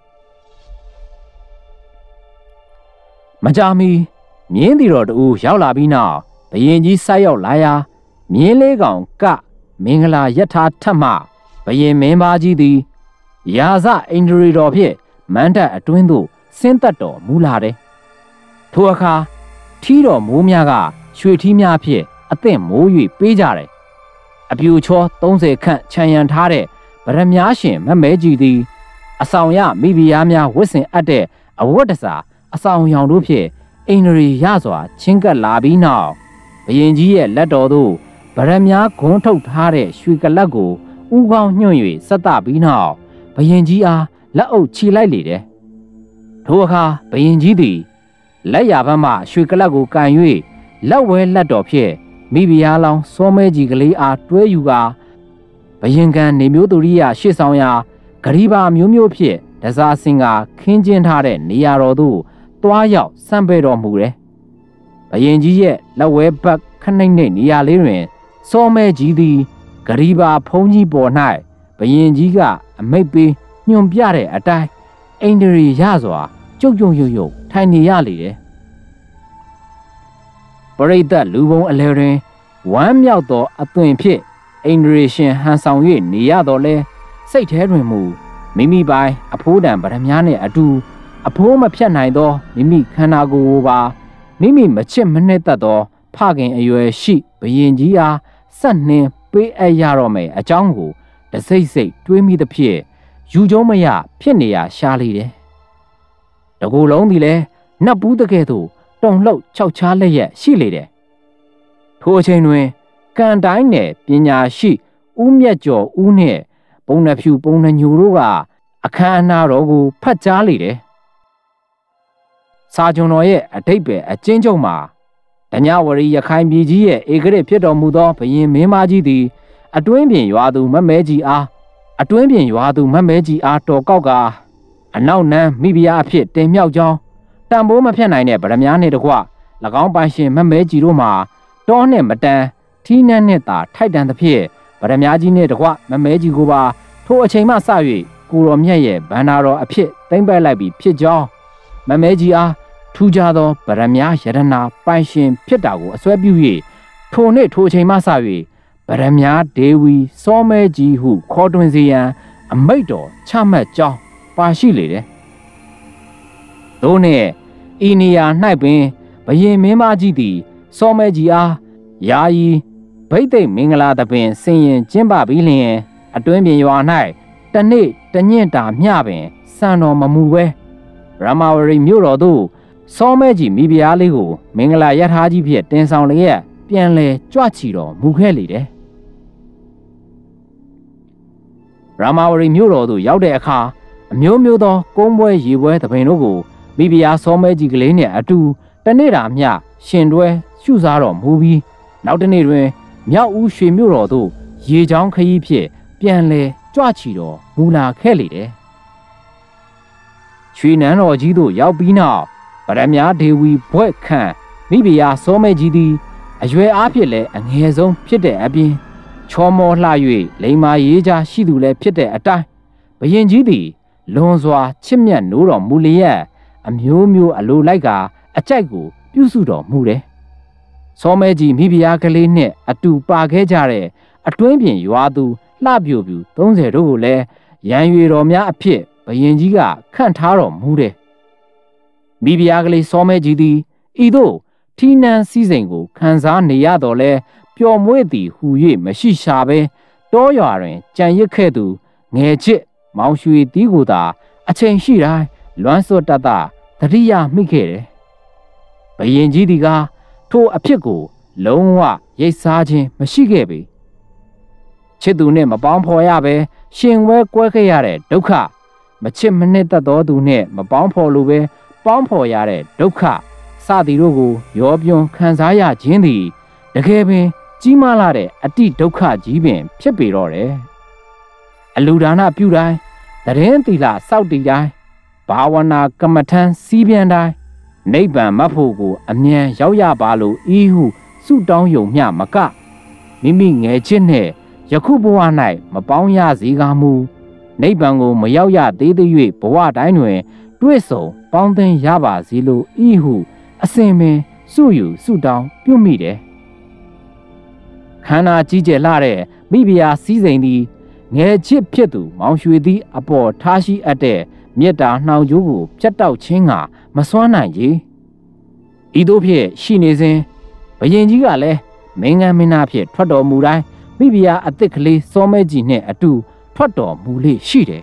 ။မကြာမီမြင်းတီတော်တူရောက်လာပြီးနောက်ဘရင်ကြီးဆိုက်ရောက်လာရာမြင်းလေးကောင်ကမင်္ဂလာယထာထက်မှဘရင်မင်းသားကြီးသည်ရာဇအိန္ဒြေတော်ဖြင့်မန်းတပ်အတွင်းသို့ဆင်းသက်တော်မူလာတယ်။ထိုအခါထီးတော်မိုးများကရွှေထီးများဖြင့်အသင့်မိုး၍ပေးကြတယ်။အပြူချော30ခန့်ခြံရံထားတဲ့ဗရမ ्या ရှင်မမဲကြီးသည်အဆောင်ရမိဖုရားများဝတ်ဆင်အပ်တဲ့အဝတ်တစားအဆောင်ရောင်တို့ဖြင့်အိန္ဒြေရစွာချင်းကပ်လာပြီးနောက်ဘရင်ကြီးရဲ့လက်တော်သို့ဗရမ ्या ဂွန်းထုတ်ထားတဲ့ရွှေကလပ်ကိုဥကောင်းညွှန်၍ဆက်တပြီးနောက်ဘရင်ကြီးအားလက်အုပ်ချီလိုက်လေတယ်။ထိုအခါဘရင်ကြီးသည်လက်ရဘက်မှရွှေကလပ်ကိုကန်၍လက်ဝဲလက်တော်ဖြင့်မိဖုရားလောင်းစောမဲကြီးကလေးအားတွဲယူကာဘရင်ကန်နေမျိုးသူရိယရှေ့ဆောင်ရာဂရီဘာမျိုးမျိုးဖြင့်ဒဇာစင်ကခင်းကျင်းထားတဲ့နေရာတော်သို့တွားရောက်စံပဲတော်မူတယ်။ဘရင်ကြီးရဲ့လက်ဝဲဘက်ခနှိမ့်တဲ့နေရာလေးတွင်စောမဲကြီးသည်ဂရီဘာဖုံးကြီးပေါ်၌ဘရင်ကြီးကအမိတ်ပေးညွန်ပြတဲ့အတိုင်းအိန္ဒြေရစွာကြုတ်ကြုံရွရွထိုင်နေရလေတယ်။ပရိသတ်လူပုံအလဲတွင်ဝမ်းမြောက်သောအသွင်ဖြင့်အိန္ဒြေရှင်ဟန်ဆောင်၍နေရတော့လဲစိတ်ထဲတွင်မူမိမိပိုင်အဖိုးတန်ဗရမ ्या နှင့်အတူအဖိုးမဖြတ်နိုင်သောမိမိခန္ဓာကိုယ်ကိုပါမိမိမချစ်မနှစ်သက်သောဖခင်အရွယ်ရှိဘရင်ကြီးအားဆက်နှင်းပေးအပ်ရတော့မယ်အကြောင်းကိုတစိမ့်စိတ်တွေးမိသဖြင့်ယူကျုံးမရဖြစ်နေရရှားလေတယ်။တကူလုံးသည်လည်းနတ်ဘူးတကဲ့သို့တုံလှုပ်ခြောက်ခြားလျက်ရှိလေတယ်။ထိုအချိန်တွင်ကန်တိုင်းနယ်ပညာရှိဦးမြတ်ကျော်ဦးနှင့်ပုံနှဖြူပုံနှညိုတို့ကအခမ်းအနားတော်ကိုဖတ်ကြားလေတယ်။စာကျွန်တော်ရဲ့အတိတ်ပဲအကျဉ်းချုပ်မှာဓညဝရီရခိုင်ပြည်ကြီးရဲ့ဧကရစ်ဖြစ်တော်မူသောဘရင်မင်းမကြီးသည်အတွင်းပြင်ရွာသူမမဲကြီးအားတော်ကောက်ကအနောက်နန်းမိဖုရားအဖြစ်တင်မြောက်ကြောင်းတန်ဖိုးမဖြတ်နိုင်တဲ့ဗရမ ्या နှင့်တကွ၎င်းပိုင်ရှင်မမဲကြီးတို့မှာတောနှင့်မတန်ထီးနှံ့နှင့်သာထိုက်တန်သဖြင့်ဗရမ ्या ကြီးနှင့်တကွမမဲကြီးကိုပါထိုအချိန်မှစ၍ကိုတော်မြတ်ရဲ့ဗန္နာတော်အဖြစ်သိမ့်ပိုက်လိုက်ပြီးဖြစ်ကြောင်းမမဲကြီးအားထူးခြားသောဗရမ ्या ယရနာပိုင်ရှင်ဖြစ်တာကိုအစွဲပြု၍ထိုနှင့်ထိုအချိန်မှစ၍ဗရမ ्या ဒေဝီစောမဲကြီးဟုခေါ်တွင်စေရန်အမိတ်တော်ချမှတ်ကြောင်းပါရှိလေတယ်။သို့နှင့်ဤနေရာ၌ပင်ဘယင်မင်းမကြီးသည်စောမဲကြီးအားယာယီဗိတ်သိက်မင်္ဂလာသပင်ဆင်ရင်ကျင်းပပြီးလျင်အတွင်းပြင်ရွာ၌တနေ့တညင့်တာမျှပင်စံတော်မမူပဲရမဝရီမြို့တော်သို့စောမဲကြီးမိဖုရားလေးကိုမင်္ဂလာရထားကြီးဖြင့်တင်ဆောင်လျက်ပြန်လဲကြွချီတော်မူခဲ့လေတယ်ရမဝရီမြို့တော်သို့ရောက်တဲ့အခါအမျိုးမျိုးသောကုန်းပွဲရေပွဲသဘင်တို့ကိုမိဖုရားစောမဲကြီးကလေးနှင့်အတူတနေ့တာမျှရှင်တွဲရှုစားတော်မူပြီးနောက်တစ်နေ့တွင်မြောက်ဦးရွှေမြို့တော်သို့ရေချောင်းခရီးဖြင့်ပြန်လဲကြွချီတော်မူလာခဲ့လေတယ်ရွှေနန်းတော်ကြီးသို့ရောက်ပြီးနောက်ဗရမ ्या ဒေဝီဘွဲ့ခန့်မိဖုရားစောမဲကြီးသည်အရွယ်အားဖြင့်လည်းအငယ်ဆုံးဖြစ်တဲ့အပြင်ချောမောလှ၍လိမ္မာရေးကြရှိသူလည်းဖြစ်တဲ့အတိုင်းဘုရင်ကြီးသည်လွန်စွာချစ်မြတ်နိုးတော်မူလျက်အမျိုးမျိုးအလိုလိုက်ကအကြိုက်ကိုပြုစုတော်မူတယ်စောမဲကြီးမိဖုရားကလေးနှင့်အတူပါခဲ့ကြတဲ့အတွင်းပြင်ရွာသူလှပြူပြူ30တို့ကိုလည်းရန်ရွေတော်များအဖြစ်ဘုရင်ကြီးကခန့်ထားတော်မူတယ်မိဖုရားကလေးစောမဲကြီးသည်ဤသို့ထီးနှံစည်းစိမ်ကိုခံစားနေရတော့လဲပျော်မွေ့သည်ဟူ၍မရှိရှာဘဲတောရွာတွင်ကြံရစ်ခဲ့သူငယ်ချစ်မောင်ရွှေတီးကိုသာအချိန်ရှိတိုင်းလွမ်းစွတ်တတ်တာတတိယမိခဲ့တယ်ဘုရင်ကြီးသည်ကထိုအဖြစ်ကိုလုံးဝရိတ်စားခြင်းမရှိခဲ့ပေချစ်သူနှင့်မပေါင်းဖော်ရဘဲရှင်ဝဲကွဲခဲ့ရတဲ့ဒုက္ခမချစ်မနစ်သက်သောသူနှင့်မပေါင်းဖော်လိုပဲပေါင်းဖော်ရတဲ့ဒုက္ခစသည်တို့ကိုရောပြွန်ခံစားရခြင်းသည်တကယ်ပင်ကြီးမားလာတဲ့အတိဒုက္ခကြီးပင်ဖြစ်ပေတော့တယ်အလူဒါနပြုတိုင်းတရင်သီလစောက်တည်တိုင်းဘာဝနာကမ္မထံစီးပြန်တိုင်းနိဗ္ဗာန်မဖို့ကိုအမြန်ရောက်ရပါလို့ဤဟုဆုတောင်းယုံမျှမကမိမိငယ်ချစ်နှင့်ယခုဘဝ၌မပေါင်းရစေကားမူနိဗ္ဗာန်ကိုမရောက်ရသေးသေး၍ဘဝတိုင်းတွင်တွေ့ဆုံပေါင်းသင်းရပါစေလို့ဤဟုအစဉ်ပင်ဆုယူဆုတောင်းပြုမိတယ်ခန္ဓာကြီးကျယ်လာတဲ့မိဖုရားစည်းစိမ်သည်ငယ်ချစ်ဖြစ်သူမောင်ရွှေသည်အပေါ်ထားရှိအပ်တဲ့မေတ္တာနှောင်ကြိုးကိုဖြတ်တောက်ခြင်းကမစွမ်းနိုင်ကြီးဤသို့ဖြင့်ရှိနေစဉ်ဘုရင်ကြီးကလည်းမင်းငန်းမင်းသားဖြင့်ထွက်တော်မူတိုင်းမိဖုရားအသစ်ကလေးစောမဲကြီးနှင့်အတူထွက်တော်မူလေရှိတယ်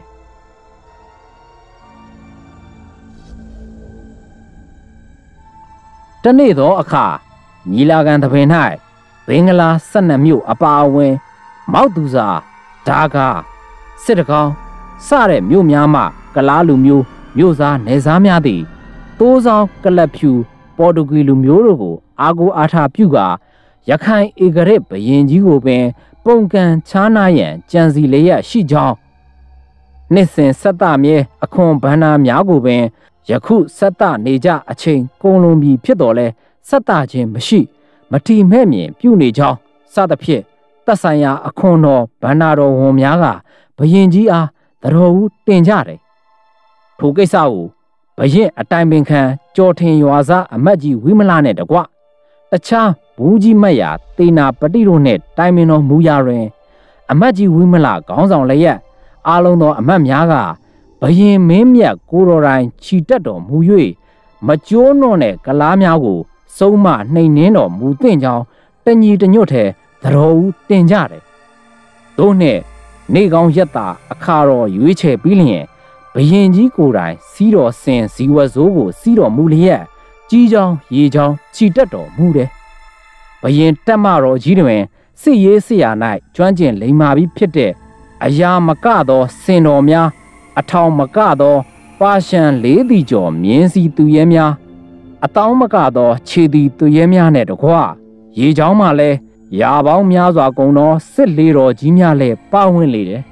တနေ့သောအခါညီလာခံသဘင်၌ဘင်္ဂလား12မြို့အပါအဝင်မောက်သူစာဒါကာစစ်တကောင်းစတဲ့မြို့များမှကလားလူမျိုးမြို့သားနယ်စားများသည်တိုးဆောင်ကလပ်ဖြူပေါ်တူဂီလူမျိုးတို့ကိုအာကိုအားထားပြုကာရခိုင်ဧကရစ်ဘရင်ကြီးကိုပင်ပုံကန်ချားနာရန်ကြံစီလျက်ရှိကြောင်းနှစ်စဉ်ဆက်တမြဲအခွန်ဘဏ္ဍာများကိုပင်ယခုဆက်တနေကြအချိန်ကုန်လွန်ပြီဖြစ်တော်လဲဆက်တခြင်းမရှိမထီမဲ့မြင်ပြုနေကြောင်းစသဖြင့်သက်ဆိုင်ရာအခွန်တော်ဘဏ္ဍာတော်ဝန်များကဘရင်ကြီးအားသတော်ဦးတင်ကြတယ်ထိုကိစ္စကိုဘရင်အတိုင်ပင်ခံကြော်ထင်ရွာသားအမတ်ကြီးဝိမလနဲ့တကွတခြားဘူးကြီးမတ်ရာတေနာပတိတို့နှင့်တိုင်ပင်တော်မူရာတွင်အမတ်ကြီးဝိမလခေါင်းဆောင်လျက်အားလုံးသောအမတ်များကဘရင်မင်းမြတ်ကိုတော်တိုင်ခြိတက်တော်မူ၍မကျိုးနွံ့တဲ့ကလားများကိုစုံမနှိမ်နှင်းတော်မူသင့်ကြောင်းတညီတညွတ်ထဲသတော်ဦးတင်ကြတယ်တို့နှင့်နေကောင်းရက်တာအခါတော်ရွေးချယ်ပြီးလျင်ဘရင်ကြီးကိုယ်တိုင်စီးတော်ဆင်ဇီဝစိုးကိုစီးတော်မူလျက်ကြီးချောင်းရေချောင်းခြိတက်တော်မူတယ်ဘရင်တက်မတော်ကြီးတွင်စစ်ရေးဆရာ၌ကျွမ်းကျင်လိမ္မာပြီးဖြစ်တဲ့အရာမကသောစင်တော်များအထောင်မကသောပါရှန်4တီကျော်မြင်းစီသူရဲများအတောင်းမကသောခြေတီသူရဲများနဲ့တကွရေချောင်းမှလည်းရာပေါင်းများစွာကုန်သောစစ်လေးတော်ကြီးများလည်းပါဝင်လေတယ်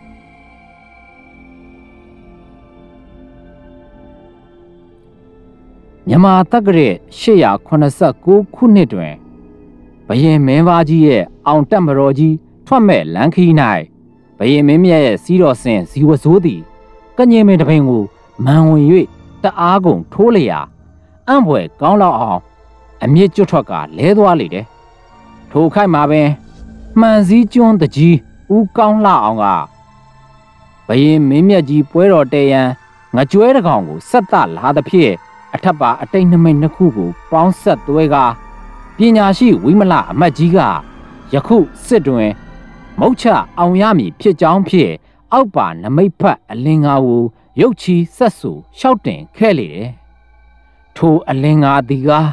မြန်မာတက္ကရာ889ခုနှစ်တွင်ဘရင်မင်းသားကြီးရဲ့အောင်တက်မတော်ကြီးထွက်မဲ့လမ်းခီး၌ဘရင်မင်းမြတ်ရဲ့စီးတော်ဆင်ဇီဝစိုးသည်ကညင်မင်းတပင်ကိုမန်ဝင်၍တအားကုန်ထိုးလျာအံ့ဖွယ်ကောင်းလောက်အောင်အမြင့်ကျွတ်ထွက်ကလဲသွားလေတယ်ထိုခိုက်မှာပင်မှန်စည်းကျွန်းတကြီးဦးကောင်းလှအောင်ကဘရင်မင်းမြတ်ကြီးပွဲတော်တဲရန်ငကြွဲတကောင်ကိုဆက်တလာသဖြင့်အထက်ပါအတိတ်နမိတ်နှစ်ခုကိုပေါင်းဆက်သွဲကပညာရှိဝိမလအမတ်ကြီးကယခုစစ်တွင်မုတ်ချအောင်ရမည်ဖြစ်ကြောင်းဖြင့်အောက်ပါနမိတ်ဖတ်အလင်္ကာကိုရုတ်ချီဆက်ဆူရှောက်တင်ခဲ့လေတယ်ထိုအလင်္ကာသည်က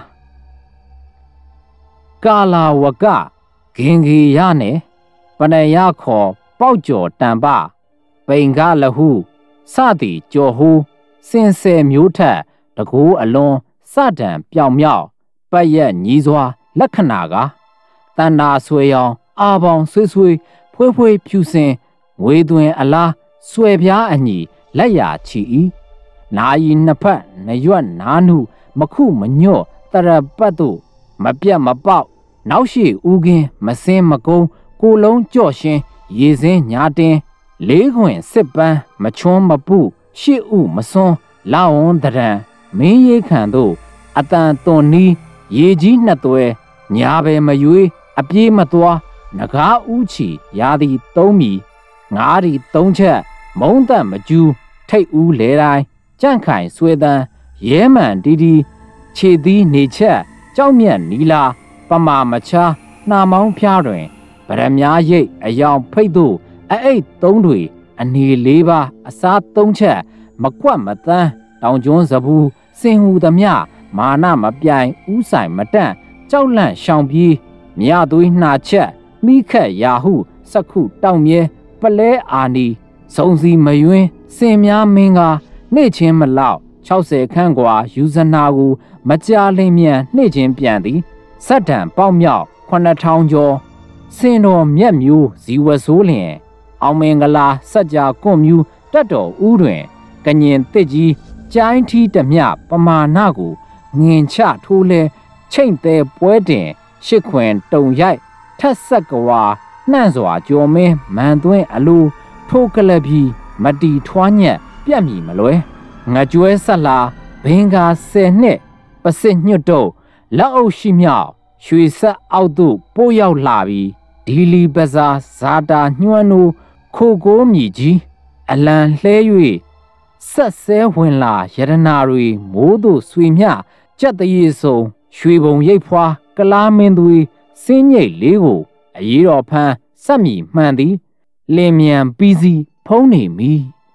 ကာလာဝကဂင်ဂီရနဲ့ပနယခေါ်ပေါက်ကျော်တံပပိန်ကလဟုစသည်ကျော်ဟူစင်ဆယ်မျိုးထက်တကူအလွန်စတံပြောင်မြောက်ပတ်ရက်ညီးစွာလက္ခဏာကတန်တာဆွေရောင်အာပေါင်ဆွေးဆွေးဖွေးဖွေးဖြူစင်ငွေသွင်အလားဆွဲပြားအညီလက်ရာချီ၏နာယီနှစ်ဖက်နရွက်နားနုမခုမညွတ်တရပတ်တို့မပြတ်မပေါက်နောက်ရှိဦးကင်းမစင်းမကုန်းကိုလုံးကြော့ရှင်းရေစင်းညာတင်လေးခွင်စစ်ပန်းမချွန်းမပုရှစ်ဥမစွန်းလာဝန်းတရံမင်းရိခံတို့အတန်သွန်နီးရေကြီးနှစ်သွဲညာပဲမရွေးအပြေးမသွားနဂါးဥချီရာသည်သုံးမီငါးဒီသုံးချက်မုံသက်မကျူးထိတ်ဦးလဲတိုင်းကြန့်ခိုင်ဆွေတန်းရဲမှန်တီတီခြေသီးနေချက်ကြောက်မြတ်နီလာပမာမချာနှာမောင်းဖျားတွင်ဗရမ ्या ရိတ်အယောင်ဖိတ်တို့အိတ်သုံးတွေအနေလေးပါအစားသုံးချက်မကွက်မတန်းတောင်ကျွန်းစဘူးစင်ဟူသမျှမာနမပြိုင်ဥဆိုင်မတန့်ကြောက်လန့်ရှောင်ပြေးမြသွေးနှာချက်မိခက်ရာဟုစက္ခုတောက်မြဲပလဲအာနီစုံစီမယွင်းစင်များမင်းကနှိမ့်ချင်းမလောက်60ခန်းกว่าယူဇနာကိုမကြာလင်းမြန်နှိမ့်ချင်းပြန်သည်စက်တံပေါက်မြောက်9000ကျော်စင်တော်မြက်မျိုးဇီဝဆိုးလျင်အောင်မင်္ဂလာစัจ जा ကွန်မြူတက်တော်ဦးတွင်ကညင်တစ်ကြီးကျိုင်းထီးတမျှပမာဏကိုငင်ချထိုးလဲချိတ်သေးပွဲတင်ရှစ်ခွင်တုံရိုက်ထက်ဆက်ကဝါနှံ့စွာကြော်မင်းမန်သွင်းအလူထိုးကလပြီမတီထွားညက်ပြက်မြည်မလွဲငကြွဲဆက်လာဘင်္ဂါ10နှစ်ပစစ်ညွတ်တော့လက်အုပ်ရှိမြောက်ရွှေဆက်အောက်သို့ပို့ရောက်လာပြီးဒီလီပဇာဇာတာညွှန်းနိုးခိုကိုးမြည်ကြီးအလံလှဲ၍ဆက်ဆဲဝင်လာယရနာတွေမိုးတို့ဆွေမျှကြက်တရေစုံရွှေဘုံရိပ်ဖွာကလားမင်းသွေးစင်းညိတ်လေးကိုအရေးတော်ဖန်းဆက်မြည်မှန်သည်လင်မြန်ပြီးစီဖုံးနေမီ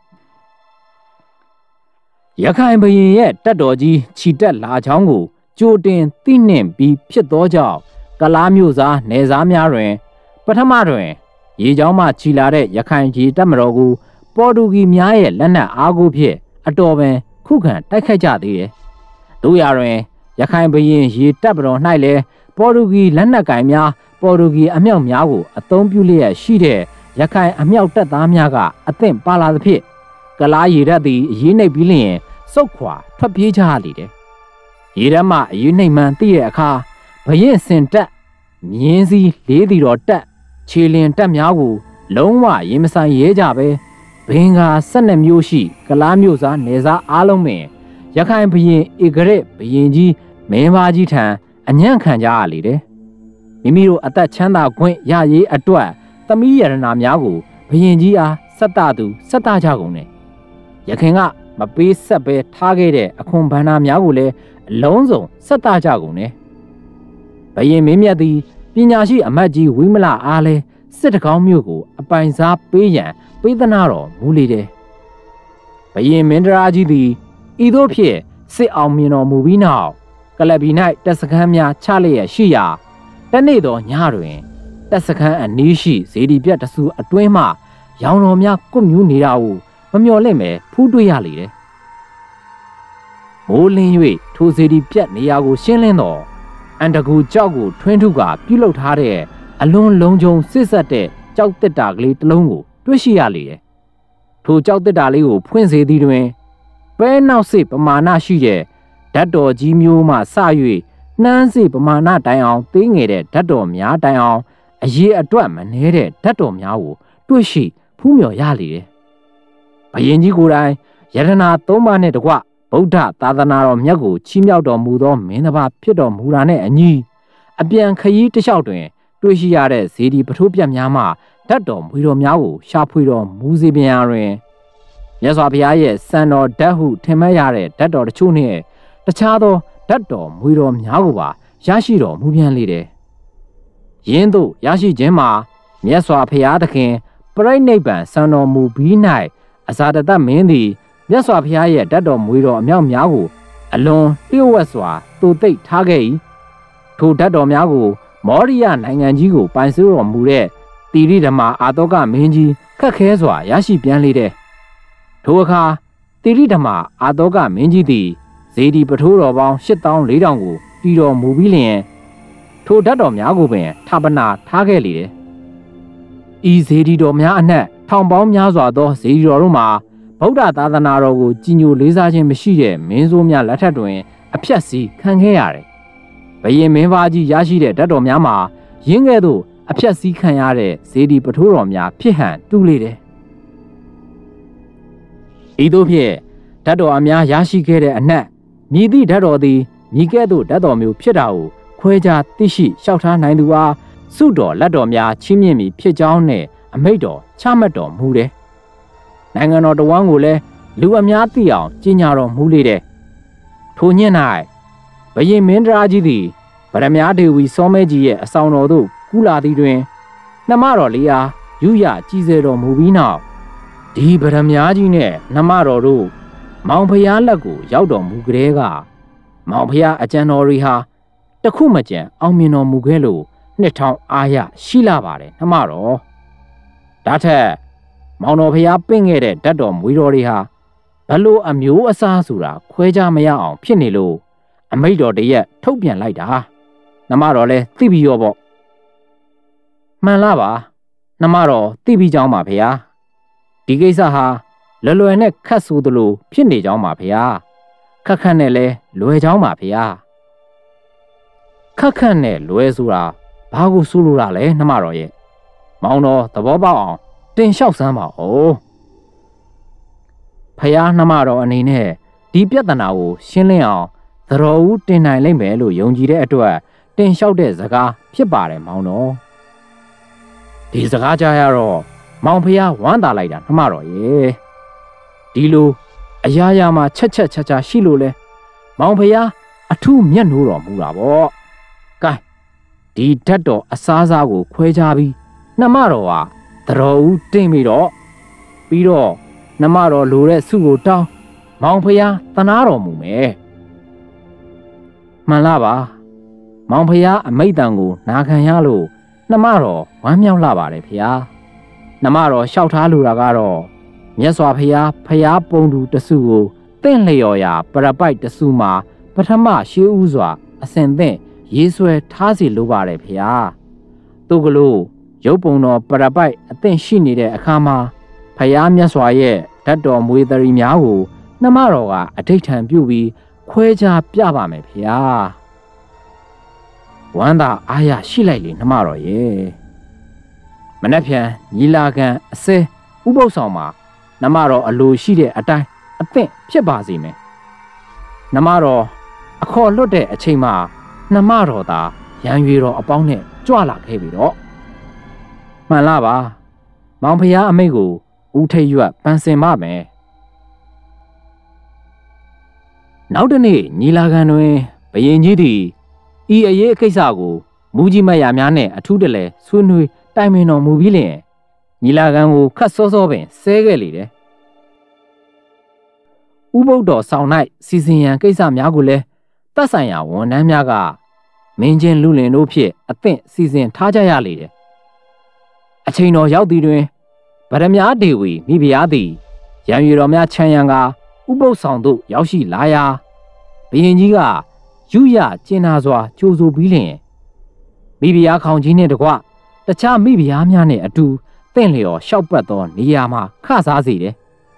ရခိုင်ဘရင်ရဲ့တက်တော်ကြီးခြိတက်လာချောင်းကိုကြိုတင်သိနှင့်ပြီးဖြစ်သောကြောင့်ကလားမျိုးစားနယ်စားများတွင်ပထမတွင်ရေချောင်းမှခြိလာတဲ့ရခိုင်ကြီးတက်မတော်ကိုပေါ်တူဂီများရဲ့လက်နက်အားကိုဖြင့်အတော်ပင်ခုခံတိုက်ခိုက်ကြသေးတယ်။တို့ရတွင်ရခိုင်ဘရင်ရေတက်မတော်၌လည်းပေါ်တူဂီလက်နက်ကင်များပေါ်တူဂီအမြောက်များကိုအသုံးပြုလျက်ရှိတဲ့ရခိုင်အမြောက်တပ်သားများကအသင့်ပါလာသဖြင့်ကလားရေတပ်သည်အရေးနှိပ်ပြီးလျင်စုတ်ခွာထွက်ပြေးကြရလေတယ်။ရေတပ်မှအရေးနှိပ်မှန်သိတဲ့အခါဘရင်စင်တက်မြင်းစည်းလေးတီတော်တက်ခြေလင်တက်များကိုလုံးဝရင်မဆိုင်ရဲကြပဲဘင်္ဂါ12မျိုးရှိကလားမျိုးစားနယ်စားအားလုံးပင်ရခိုင်ဘရင်ဧကရက်ဘရင်ကြီးမင်းပါကြီးထံအညံ့ခံကြရလေတယ်မိမိတို့အသက်ချမ်းသာခွင့်ရရေးအတွက်သမီးရတနာများကိုဘရင်ကြီးအားဆက်တသူဆက်တကြကုန်တယ်ရခင်ကမပေးဆက်ပဲထားခဲ့တဲ့အခွန်ဘဏ္ဍာများကိုလည်းအလုံးစုံဆက်တကြကုန်တယ်ဘရင်မင်းမြတ်သည်ပညာရှိအမတ်ကြီးဝိမလအားလဲစစ်တကောင်းမျိုးကိုအပိုင်စားပေးရန်ပေးသနာတော်မူလေတယ်ဘရင်မင်းတရာကြီးသည်ဤသို့ဖြင့်စစ်အောင်မြင်တော်မူပြီးနောက်ကလပ်ဘီ၌တပ်စခန်းများချလျက်ရှိရာတနေ့သောညတွင်တပ်စခန်းအနီးရှိဇေဒီပြတ်တဆူအတွင်းမှရောင်တော်များကွတ်မြူးနေတာကိုမမျှော်လင့်ပဲဖူးတွေ့ရလေတယ်မိုးလင်း၍ထိုဇေဒီပြတ်နေရာကိုရှင်းလင်းတော်အန်တကူကြောက်ကိုထွင်းထုကပြုလုပ်ထားတဲ့အလွန်လုံးကျုံစစ်ဆက်တဲ့ကြောက်တစ်တာကလေးတစ်လုံးကိုတွေ့ရှိရလေတယ်ထိုကြောက်တစ်တာလေးကိုဖွင့်စေသည်တွင်ပဲနောက်စိပမာဏရှိတဲ့ဓာတ်တော်ကြီးမျိုးမှစ၍နှမ်းစိပမာဏတိုင်အောင်သေးငယ်တဲ့ဓာတ်တော်များတိုင်အောင်အရေးအတွက်မနှဲတဲ့ဓာတ်တော်များကိုတွေ့ရှိဖူးမြော်ရလေတယ်ဘယင်ကြီးကိုယ်တိုင်ယတနာ၃ပါးနဲ့တကွဗုဒ္ဓသာသနာတော်မြတ်ကိုချီးမြှောက်တော်မူသောမင်းတစ်ပါးဖြစ်တော်မူတာနဲ့အညီအပြန်ခရီးတစ်လျှောက်တွင်တွေ့ရှိရတဲ့ဇေဒီပထိုးပြတ်များမှဓာတ်တော်မွေတော်များကိုရှာဖွေတော်မူစေပြန်ရာတွင်မြတ်စွာဘုရားရဲ့စံတော်ဓာတ်ဟုထင်မှတ်ရတဲ့ဓာတ်တော်တချို့နှင့်တခြားသောဓာတ်တော်မွေတော်များကိုပါရရှိတော်မူပြန်လေတယ်။ယင်းသို့ရရှိခြင်းမှာမြတ်စွာဘုရားသခင်ပရိနိဗ္ဗာန်စံတော်မူပြီး၌အဇာတတမင်းသည်မြတ်စွာဘုရားရဲ့ဓာတ်တော်မွေတော်အမြောက်များကိုအလွန်လျှို့ဝှက်စွာတူသိပ်ထားခဲ့၏ထိုဓာတ်တော်များကိုမောရိယနိုင်ငံကြီးကိုပိုင်စိုးတော်မူတဲ့တိရိဓမ္မာအာတောကမင်းကြီးခက်ခဲစွာရရှိပြန်လေတဲ့ထိုအခါတိရိဓမ္မာအာတောကမင်းကြီးသည်ဇေဒီပထိုးတော်ပေါင်း8400ကိုတည်တော်မူပြီးလျင်ထိုဓာတ်တော်များကိုပင်ဌာပနာထားခဲ့လေတယ်ဤဇေဒီတော်များအနက်ထောင်ပေါင်းများစွာသောဇေဒီတော်တို့မှာဗုဒ္ဓသာသနာတော်ကိုကြီးညိုလေးစားခြင်းမရှိတဲ့မင်းဆိုးများလက်ထက်တွင်အဖြတ်စီခံခဲ့ရတယ်။ဘယင်မင်းသားကြီးရရှိတဲ့ဓာတ်တော်များမှာရင်းကဲ့သို့အဖြတ်စီခံရတဲ့ဇေဒီပထိုးတော်များဖြစ်ဟန်တူလေတယ်။ဤသို့ဖြင့်ဓာတ်တော်အများရရှိခဲ့တဲ့အနက်မြည်သည့်ဓာတ်တော်သည်မြည်ကဲ့သို့ဓာတ်တော်မျိုးဖြစ်တာကိုခွဲခြားသိရှိလျှောက်ထားနိုင်သူအားစုတော်လက်တော်များချီးမြှင့်ပြီးဖြစ်ကြောင်းနဲ့အမိန့်တော်ချမှတ်တော်မူတယ်။နိုင်ငံတော်တဝန်းကိုလည်းလူအများသိအောင်ကြီးညာတော်မူလေတဲ့ထိုညှ၌ဘယင်မင်းတရားကြီးသည်ဗရမ ्या ဒေဝီစောမဲကြီးရဲ့အဆောင်တော်သို့ကူးလာသည်တွင်နှမတော်လေးအားယူရကြီးစေတော်မူပြီးနောက်ဒီဗရမ ्या ကြီးနဲ့နှမတော်တို့မောင်ဖျားလက်ကိုရောက်တော်မူကြတဲ့ကမောင်ဖျားအကြံတော်ရီဟာတခုမကြံအောင်မြင်တော်မူခဲ့လို့နှစ်ထောင်အားရရှိလာပါတယ်နှမတော်ဒါထက်မောင်တော်ဖျားပင့်ခဲ့တဲ့ဓာတ်တော်မွေတော်တွေဟာဘလို့အမျိုးအစားဆိုတာခွဲခြားမရအောင်ဖြစ်နေလို့အမိန့်တော်တရက်ထုတ်ပြန်လိုက်တာနှမတော်လဲသိပြီးရောပေါ့မှန်လားပါနှမတော်သိပြီးကြောင်းပါဖျားဒီကိစ္စဟာလွယ်နဲ့ခတ်ဆိုးသလိုဖြစ်နေကြောင်းပါဖျားခက်ခက်နဲ့လဲလွယ်ကြောင်းပါဖျားခက်ခက်နဲ့လွယ်ဆိုတာဘာကိုဆိုလိုတာလဲနှမတော်ရဲ့မောင်တော်သဘောပေါက်အောင်တင်လျှောက်စမ်းပါဦးဖယားနှမတော်အနေနဲ့ဒီပြဿနာကိုရှင်းလင်းအောင်သတော်ဦးတင်နိုင်လိမ့်မယ်လို့ယုံကြည်တဲ့အတွက်တင်လျှောက်တဲ့စကားဖြစ်ပါတယ်မောင်တော်ဒီစကားကြားရတော့မောင်ဖယားဝမ်းသာလိုက်တာနှမတော်ရဲ့ဒီလိုအရာရာမှာချက်ရှိလို့လဲမောင်ဖယားအထူးမျက်နှိုးတော်မူတာပေါ့ကဲဒီဓာတ်တော်အစားစားကိုခွဲခြားပြီးနှမတော်ဟာသတော်ဦးတင်ပြီးတော့နှမတော်လိုတဲ့စုကိုတောင်းမောင်ဖျားသနာတော်မူမယ်မှန်လားပါမောင်ဖျားအမိတ်တန်ကိုနာခံရလို့နှမတော်ဝမ်းမြောက်လာပါတယ်ဖျားနှမတော်လျှောက်ထားလိုတာကတော့မြတ်စွာဘုရားပုံတူတစုကိုတင့်လျော်ရာပရပိုက်တစုမှာပထမရှိဦးစွာအစဉ်သင့်ရေးဆွဲထားစီလိုပါတယ်ဖျားသူကလို့ရုပ်ပုံတော်ပရပိုက်အသင့်ရှိနေတဲ့အခါမှာဖယားမြတ်စွာရဲ့ဓာတ်တော်မွေသရီများကိုနှမတော်ကအဋိဋ္ဌံပြုပြီးခွဲခြားပြပါမယ်ဖယားဝမ်းသာအားရရှိလိုက်လေနှမတော်ရဲ့မနှက်ဖြန်ညီလာခံအစဲဥပုသ်ဆောင်မှာနှမတော်အလိုရှိတဲ့အတိုင်းအသင့်ဖြစ်ပါစေမယ်နှမတော်အခေါ်လွတ်တဲ့အချိန်မှာနှမတော်သာရံရွေတော်အပေါင်းနဲ့ကြွလာခဲ့ပြီတော့မှန်လားပါမောင်ဖျားအမိတ်ကိုဦးထိတ်ရွက်ပန်းစင်ပါမယ်နောက်တနေ့ညီလာခံတွင်ဘယင်ကြီးသည်ဤအရေးကိစ္စကိုမူကြီးမယာများနဲ့အထူးတလဲဆွေးနွေးတိုင်ပင်တော်မူပြီးလျင်ညီလာခံကိုခတ်စောပင်ဆဲခဲ့လေတယ်ဥပုဒ်တော်ဆောင်၌စီစဉ်ရန်ကိစ္စများကိုလည်းသက်ဆိုင်ရာဝန်ထမ်းများကမင်းချင်းလူလင်တို့ဖြင့်အသင့်စီစဉ်ထားကြရလေတယ်အချိန်တော်ရောက်သည်တွင်ဗရမ ्या ဒေဝီမိဖုရားသည်ရံရွေတော်များခြံရံကဥပုသ်ဆောင်သို့ရောက်ရှိလာရာဘုရင်ကြီးကယူရကျင်နာစွာကြိုးဆိုပြီးလျင်မိဖုရားခေါင်ကြီးနှင့်တကွတခြားမိဖုရားများနှင့်အတူတင့်လျော်ရှောက်ပတ်သောနေရာမှာခစားစေတယ်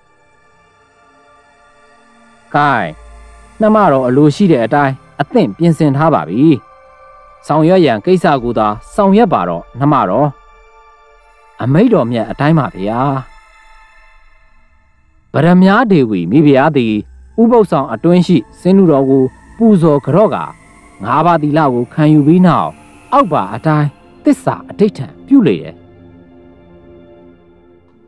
။ကဲနှမတော်အလိုရှိတဲ့အတိုင်းအသင့်ပြင်ဆင်ထားပါပြီ။ဆောင်ရွက်ရန်ကိစ္စကိုသာဆောင်ရွက်ပါတော့နှမတော်အမိတ်တော်မြတ်အတိုင်းပါဗျာဗရမ ्या ဒေဝီမိဖုရားသည်ဥပုသ်ဆောင်အတွင်းရှိစင်းနုတော်ကိုပူဇော်ကြော့က၅ပါးသီလကိုခံယူပြီးနောက်အောက်ပါအတိုင်းသစ္စာအဋိဋ္ဌံပြုလေတယ်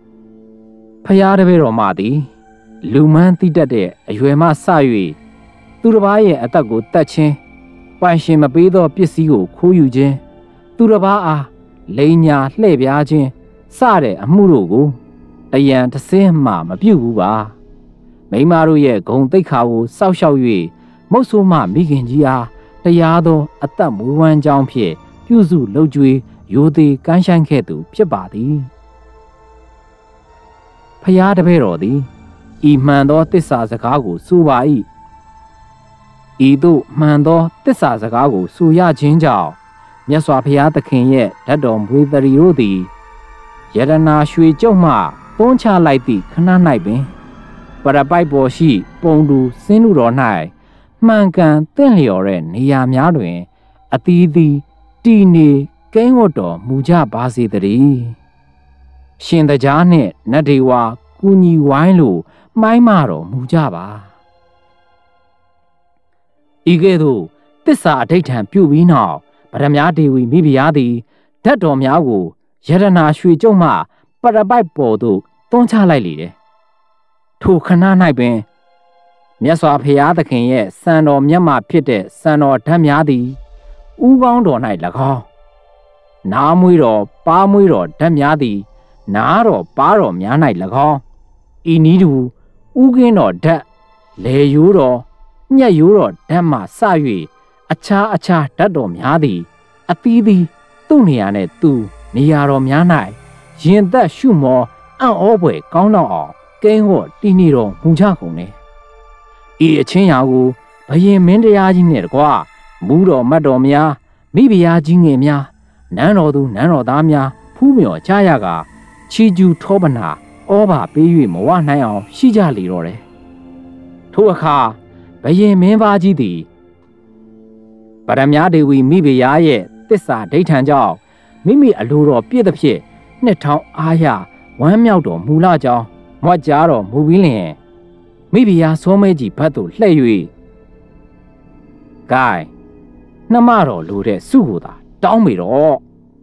ဖုရားတပည့်တော်မသည်လူမှန်းသိတတ်တဲ့အရွယ်မှစ၍သူတစ်ပါးရဲ့အသက်ကိုတတ်ခြင်းပိုင်ရှင်မပေးသောပစ္စည်းကိုခိုးယူခြင်းသူတစ်ပါးအားလိန်ညာလှည့်ပြားခြင်းစတဲ့အမှုတို့ကိုတယံတစ်စင်းမှမပြုတ်ဘူးပါမိန်းမတို့ရဲ့ဂုဏ်သိက္ခာကိုစောက်ရှောက်၍မုတ်ဆိုးမမိခင်ကြီးအားတရားသောအသက်မွေးဝမ်းကြောင်းဖြင့်ပြုစုလုပ်ကြွေးရိုသေကမ်းဆိုင်ခဲ့သူဖြစ်ပါသည်ဖျားတပည့်တော်သည်ဤမှန်သောတစ္ဆာစကားကိုဆိုပါ၏ဤသို့မှန်သောတစ္ဆာစကားကိုဆိုရခြင်းကြောင့်မြတ်စွာဘုရားသခင်ရဲ့ဓာတ်တော်မွေးတရီတို့သည်ယရနာရွှေကျုံမှသွန်းချလိုက်သည့်ခဏ၌ပင်ပရပိုက်ပေါ်ရှိပုံတူစင်းလူတော်၌မှန်ကန်တင့်လျော်တဲ့နေရာများတွင်အသီးသီးတည်နေကိန်းဝတ်တော်မူကြပါစေတည်းရှင်တကြားနှင့်နတ်ဒေဝကူညီဝိုင်းလိုမှိုင်းမတော်မူကြပါဤကဲ့သို့တစ္ဆာအဋိဋ္ဌံပြုပြီးနောက်ဗရမ ဒေဝီမိဖုရားသည်ဓာတ်တော်များကိုယရနာရွှေကျုံမှပရပိုက်ပေါ်သို့သွန်းချလိုက်လေတယ်ထိုခဏ၌ပင်မြတ်စွာဘုရားသခင်ရဲ့စံတော်မြတ်မှဖြစ်တဲ့စံတော်ဓာတ်များသည်ဥကောင်းတော်၌၎င်းနားမွေးတော်ပါးမွေးတော်ဓာတ်များသည်နားတော်ပါးတော်များ၌၎င်းဤနည်းတူဥကင်းတော်ဓာတ်လေရိုးတော်ညက်ရိုးတော်ဓာတ်မှစ၍အခြားအခြားဓာတ်တော်များသည်အသီးသီးသူ့နေရာနှင့်သူနေရာတော်များ၌ရင်သက်ရှုမောအံ့ဩဖွယ်ကောင်းတော့အောင်ကိန်းဝတ်တည်နေတော်မူကြကုန်လေဤအချင်းရာကိုဘယင်မင်းတရားကြီးနှင့်တကွမူတော်မတ်တော်များမိဖုရားကြီးငယ်များနန်းတော်သူနန်းတော်သားများဖူးမြော်ကြရကချီကျူးထောပနာဩဘာပေး၍မဝနိုင်အောင်ရှိကြလေတော့တယ်ထိုအခါဘယင်မင်းသားကြီးသည်ပရမ ဒေဝီမိဖုရားရဲ့တစ္ဆာဒိဋ္ဌံကြောင့်မိမိအလိုတော်ပြည့်သဖြင့်နှစ်ထောင်အားရဝမ်းမြောက်တော်မူလာကြောင်းမွတ်ကြားတော်မူပြီးလျင်မိဖုရားစောမဲကြီးဘတ်သို့လှည့်၍ဂိုင်းနှမတော်လိုတဲ့စုကိုသာတောင်းမိတော့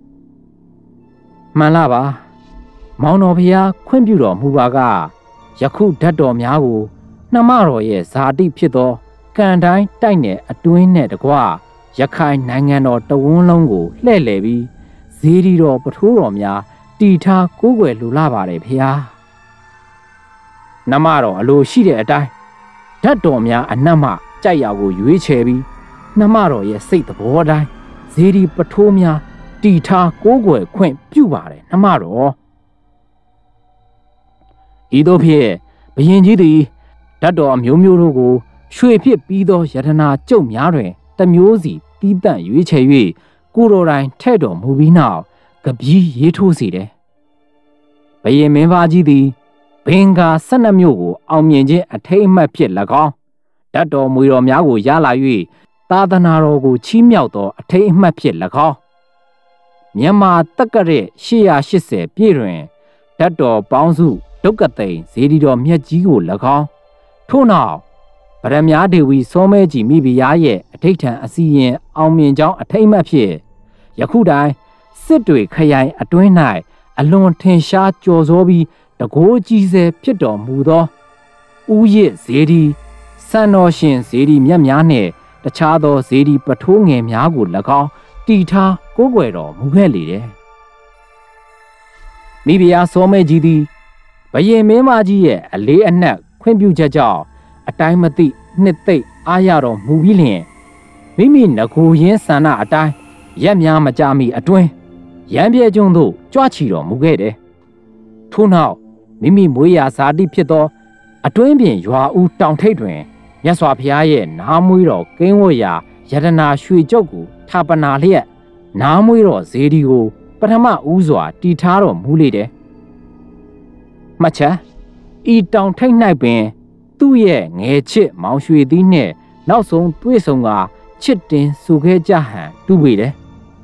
မှန်လားပါမောင်တော်ဘုရားခွင့်ပြုတော်မူပါကယခုဓာတ်တော်များကိုနှမတော်ရဲ့ဇာတိဖြစ်သောကံတိုင်းတိုက်နယ်အတွင်းနဲ့တကွရခိုင်နိုင်ငံတော်တဝန်းလုံးကိုလှည့်လည်ပြီးဇေဒီတော်ပထိုးတော်များတီထားကိုးကွယ်လိုလာပါတယ်ဖေဟာနှမတော်အလိုရှိတဲ့အတိုင်းဓာတ်တော်များအနက်မှကြိုက်ရာကိုရွေးချယ်ပြီးနှမတော်ရဲ့စိတ်သဘောတိုင်းဇေဒီပထိုးများတီထားကိုးကွယ်ခွင့်ပြုပါတယ်နှမတော်ဤသို့ဖြင့်ဘုရင်ကြီးသည်ဓာတ်တော်အမျိုးမျိုးတို့ကိုရွှေဖြစ်ပြီးသောယတနာကျုပ်များတွင်တမျိုးစီတီးတန့်ရွေးချယ်၍ကိုတော်တိုင်ထဲ့တော်မူပြီးနောက်ကပီးရေးထိုးစေတယ်ဘုရင်မင်းသားကြီးသည်ဘင်္ဂါ12မြို့ကိုအောင်မြင်ခြင်းအထိတ်အမှတ်ဖြစ်၎င်းဓာတ်တော်မူတော်များကိုရလာ၍သာသနာတော်ကိုချီးမြှောက်သောအထိတ်အမှတ်ဖြစ်၎င်းမြန်မာတက္ကရာ880ပြည့်တွင်ဓာတ်တော်ပေါင်းစုဒုက္ကသိန်ဇေဒီတော်မြတ်ကြီးကို၎င်းထို့နောက်ဗရမ ဒေဝီစောမဲကြီးမိဖုရားရဲ့အဋိဋ္ဌံအစီရင်အောင်မြင်ကြောင်းအထိတ်အမှတ်ဖြစ်ယခုတိုင်စစ်တွေခရိုင်အတွင်း၌အလွန်ထင်ရှားကျော်စောပြီးတကိုးကြီးဆဲဖြစ်တော်မူသောဥယျဇေဒီစံတော်ရှင်ဇေဒီမြတ်များနှင့်တခြားသောဇေဒီပထိုးငယ်များကို၎င်းတီထားကိုးကွယ်တော်မူခဲ့လေတယ်မိဖုရားစောမဲကြီးသည်ဘုရင်မင်းမကြီးရဲ့အလေးအနက်ခွင့်ပြုချက်ကြောင့်အတိုင်းမသိနှစ်သိမ့်အားရတော်မူပြီးလျင်မိမိငကိုရင်းဆန္ဒအတိုင်းရက်များမကြမီအတွင်းရံပြဲကျွန်းသို့ကြွချီတော်မူခဲ့တယ်ထို့နောက်မိမိမွေးရာဇာတိဖြစ်သောအတွင်းပြင်ရွာဦးတောင်ထိပ်တွင်မြတ်စွာဘုရားရဲ့နားမွေးတော်ကင်းဝတ်ရာယတနာရွှေကျုပ်ကိုထာပနာလျက်နားမွေးတော်ဇေဒီကိုပထမဦးစွာတီထားတော်မူလေတယ်မှတ်ချက်ဤတောင်ထိပ်၌ပင်သူ့ရဲ့ငယ်ချစ်မောင်ရွှေသီးနှင့်နောက်ဆုံးတွေ့ဆုံကချစ်တင်ဆိုခဲ့ကြဟန်တူပေတယ်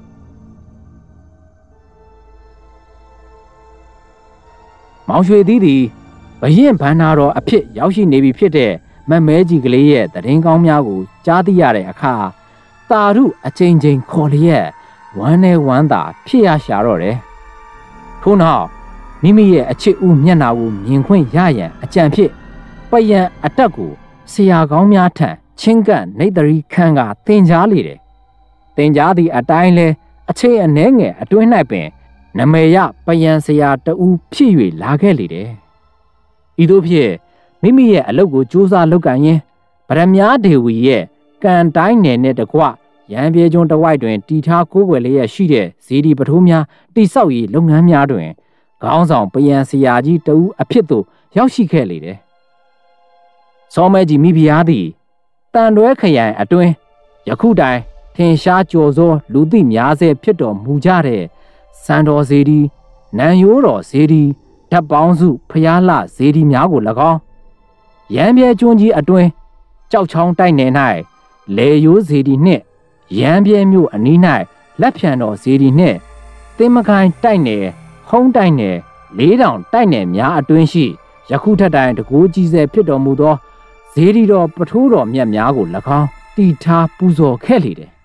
မောင်ရွှေသီးသည်ဘရင်ဘန္နာတော်အဖြစ်ရောက်ရှိနေပြီဖြစ်တဲ့မမဲကြီးကလေးရဲ့သတင်းကောင်းများကိုကြားသိရတဲ့အခါတာရုအချိန်ချင်းခေါ်လျက်ဝမ်းနဲ့ဝမ်းသာဖြစ်ရရှာတော့တယ်ထို့နောက်မိမိရဲ့အချစ်ဦးမျက်နှာကိုမြင်ခွင့်ရရန်အကြံဖြစ်ပယံအတက်ကိုဆရာကောင်းများထံချင်းကန့်နေတရီခန့်ကတင်ကြားလေတယ်တင်ကြားသည့်အတိုင်းလဲအချိန်အနည်းငယ်အတွင်း၌ပင်နမေရပယံဆရာတဦးဖြစ်၍လာခဲ့လေတယ်ဤသို့ဖြင့်မိမိရဲ့အလုပ်ကိုစူးစမ်းလုပ်ကိုင်ရင်းဗရမ ्या ဒေဝီရဲ့ကံတိုင်းနယ်နဲ့တကွရန်ပြေကျွန်းတဝိုက်တွင်တီထားကိုးကွယ်လျက်ရှိတဲ့ဇေဒီပထိုးများတိဆောက်ရေးလုပ်ငန်းများတွင်ခေါင်းဆောင်ပယံဆရာကြီးတဦးအဖြစ်သို့ရောက်ရှိခဲ့လေတယ်စောမဲကြီးမိဖုရားသည်တန်တွဲခရိုင်အတွင်းယခုတိုင်ထင်ရှားကြော်စောလူသိများဆဲဖြစ်တော်မူကြတဲ့စံတော်ဇေဒီနန်ရိုးတော်ဇေဒီဓာတ်ပေါင်းစုဖျားလှဇေဒီများကို၎င်းရန်ပြဲကျွန်းကြီးအတွင်းကြောက်ချောင်းတိုက်နယ်၌လေရိုးဇေဒီနှင့်ရန်ပြဲမြို့အနီး၌လက်ဖြံတော်ဇေဒီနှင့်တင်မခိုင်တိုက်နယ်ဟုံးတိုက်နယ်လေးတောင်တိုက်နယ်များအတွင်းရှိယခုထက်တိုင်တကိုးကြီးဆဲဖြစ်တော်မူသောဇေဒီတော်ပထိုးတော်မြတ်များကို၎င်းတီထားပူဇော်ခဲ့လေတယ်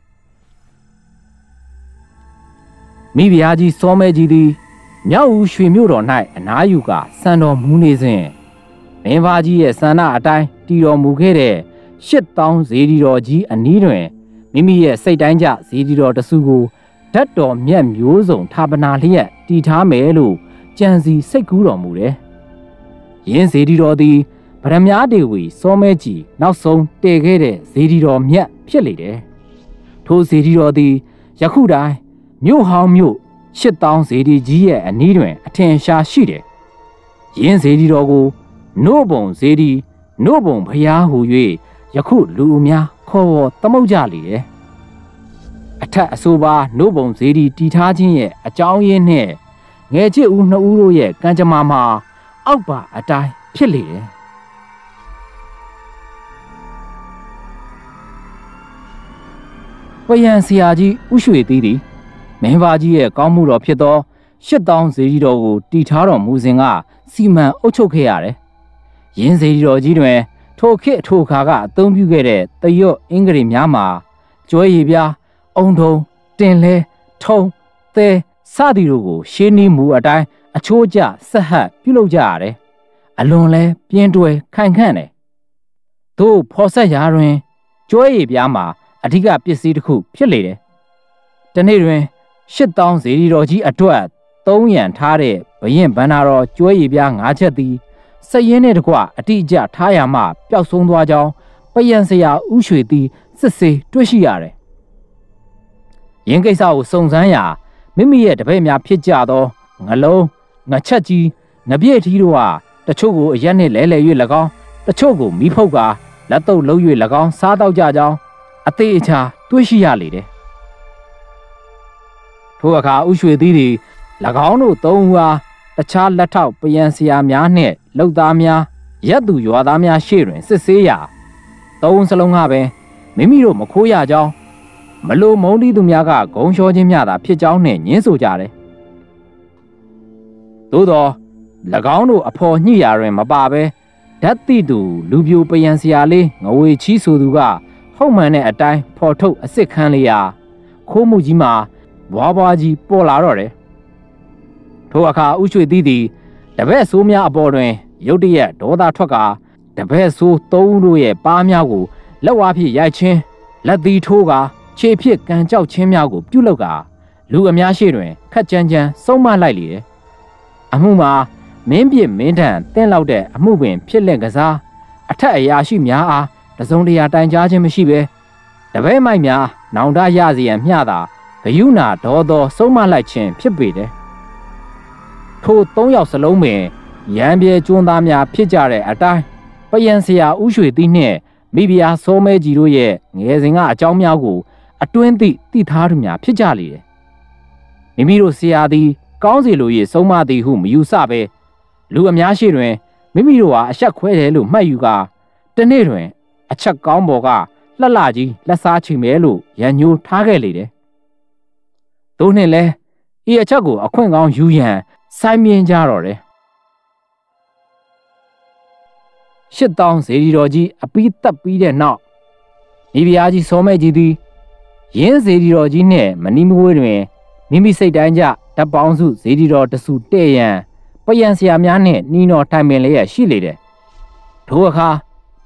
မိဖုရားကြီးစောမဲကြီးသည်မြောက်ဦးရွှေမြို့တော်၌အနားယူကစံတော်မူနေစဉ်မင်းဘာကြီးရဲ့ဆန္ဒအတိုင်းတည်တော်မူခဲ့တဲ့8000ဇေဒီတော်ကြီးအနီးတွင်မိမိရဲ့စိတ်တိုင်းကျဇေဒီတော်တစုကိုဓာတ်တော်မြတ်မျိုးစုံဌာပနာလျက်တည်ထားမယ်လို့ကြံစီစိတ်ကူးတော်မူတယ်။ယင်းဇေဒီတော်သည်ဗရမ ्या ဒေဝီစောမဲကြီးနောက်ဆုံးတည်ခဲ့တဲ့ဇေဒီတော်မြတ်ဖြစ်လေတယ်။ထိုဇေဒီတော်သည်ယခုတိုင်မြို့ဟောင်းမြို့8000ဇေဒီကြီးရဲ့အနီးတွင်အထင်ရှားရှိတယ်။ယင်းဇေဒီတော်ကိုနို့ပုံဇေဒီနို့ပုံဖျားဟူ၍ယခုလူအများခေါ်ဝေါ်သမုတ်ကြလေတယ်။အထက်အဆိုပါနို့ပုံဇေဒီတီထားခြင်းရဲ့အကြောင်းရင်းနဲ့ငယ်ချစ်ဦးနှစ်ဦးတို့ရဲ့ကံကြမ္မာမှာအောက်ပါအတိုင်းဖြစ်လေတယ်။ပယံဆရာကြီးဥရွှေသီးသည်မင်းဘာကြီးရဲ့ကောင်းမှုတော်ဖြစ်သော8000ဇေဒီတော်ကိုတီထားတော်မူစဉ်ကစီမံအုပ်ချုပ်ခဲ့ရတယ်။ယင်းဇေဒီတော်ကြီးတွင်ထိုခေတ်ထိုခါကအသုံးပြုခဲ့တဲ့တရွတ်အင်္ဂလိပ်များမှာကျွဲရည်ပြားအုံထုံတင်လဲထုံသဲစသည်တို့ကိုရှင်းနီးမူအတိုင်းအချိုးကျဆက်ဟပ်ပြုလုပ်ကြရတယ်။အလွန်လဲပြင်းတွဲခိုင်ခန့်တယ်။သို့ဖော်ဆက်ရာတွင်ကျွဲရည်ပြားမှာအဓိကပစ္စည်းတစ်ခုဖြစ်လေတယ်။တနေ့တွင်8000ဇေဒီတော်ကြီးအတွက်3ရန်ထားတဲ့ဘရင်ဗန္နာတော်ကျွဲရည်ပြား5ချက်သည်စည်ရင်းနဲ့တကွအတိအကျထားရမှပျောက်ဆုံးသွားကြောင်းပယံဆရာဥရွှေသည်စစ်ဆေးတွေ့ရှိရတယ်။ယင်းကိစ္စကိုစုံစမ်းရာမိမိရဲ့တပည့်များဖြစ်ကြသောငလုံးငချက်ကြီးငပြည့်ထီးတို့ဟာတချို့ကိုအရက်နှင့်လဲလှယ်၍၎င်းတချို့ကိုမီးဖုတ်ကာလက်တုပ်လုံး၍၎င်းစားတော့ကြကြောင်းအသေးအချာတွေ့ရှိရလေတယ်။ထိုအခါဥရွှေသီးသည်၎င်းတို့သုံးဦးအားတခြားလက်ထောက်ပယံဆရာများနှင့်လုပ်သားများရက်သူရွာသားများရှေ့တွင်စစ်ဆေးရာသုံးစလုံးကပင်မိမိတို့မခိုးရကြောင်းမလိုမုန်းတီးသူများကဂုံလျှောခြင်းများသာဖြစ်ကြောင်းနှင့်ညင်းဆိုကြတယ်။သို့သော၎င်းတို့အဖော်ညှိရာတွင်မပါဘဲဓာတ်တိသူလူပြိုပယံဆရာလေးငဝေချီးဆိုသူကဟုတ်မှန်တဲ့အတိုင်းဖော်ထုတ်အစ်စ်ခန်းလျာခိုးမှုကြီးမှာဘွားဘွားကြီးပေါ်လာတော့တယ်။ထိုအခါဥရွှေသီးသည်တပည့်ဆိုးများအပေါ်တွင်ရုတ်တရက်ဒေါသထွက်ကတပည့်ဆိုး3ဦးတို့ရဲ့ပါးများကိုလက်ဝါးဖြင့်ရိုက်ချင်းလက်သီးထိုးကာခြေဖြင့်ကန်ကြောက်ချင်းများကိုပြုတ်လောက်ကလူအများရှိတွင်ခက်ကြမ်းကြမ်းဆုံးမလိုက်လေတယ်။အမှုမှာမင်းပြစ်မင်းထန်တင်းလောက်တဲ့အမှုပင်ဖြစ်လင့်ကစားအထက်အရာရှိများအားတစုံတရာတိုင်ကြားခြင်းမရှိဘဲတပည့်မိုက်များနောင်တရစီရန်မျှတာဂယုဏဒေါသောဆုံးမလိုက်ခြင်းဖြစ်ပေတယ်။ထို3ယောက်စလုံးပင်ရန်ပြဲကျွန်းသားများဖြစ်ကြတဲ့အတိုင်းပယံဆရာဥရွှေသီးနှင့်မိဖုရားစောမဲကြီးတို့ရဲ့ငယ်စဉ်ကအကြောင်းများကိုအတွင်းသိထားသူများဖြစ်ကြလေတယ်။မိမိတို့ဆရာသည်ကောင်းစီလို၍ဆုံးမသည်ဟုမယူဆဘဲလူအများရှိတွင်မိမိတို့ဟာအဆက်ခွဲတယ်လို့မှတ်ယူကာတနေ့တွင်အချက်ကောင်းပေါ်ကလှလှကြီးလက်စားချီမဲလို့ရန်ညိုးထားခဲ့လေတယ်။သို့နှင့်လဲဤအချက်ကိုအခွင့်ကောင်းယူရန်စိုင်းမြင်ကြတော့တယ်။8000ဇေဒီတော်ကြီးအပီးတက်ပြီးတဲ့နောက်မိဖုရားကြီးစောမဲကြီးသည်ယင်းဇေဒီတော်ကြီးနှင့်မနီးမဝေးတွင်မိမိစိတ်တိုင်းကြဓာတ်ပေါင်းစုဇေဒီတော်တစုတဲ့ရန်ပယံဆရာများနှင့်နီးတော်တိုင်ပင်လျက်ရှိလေတယ်။ထိုအခါ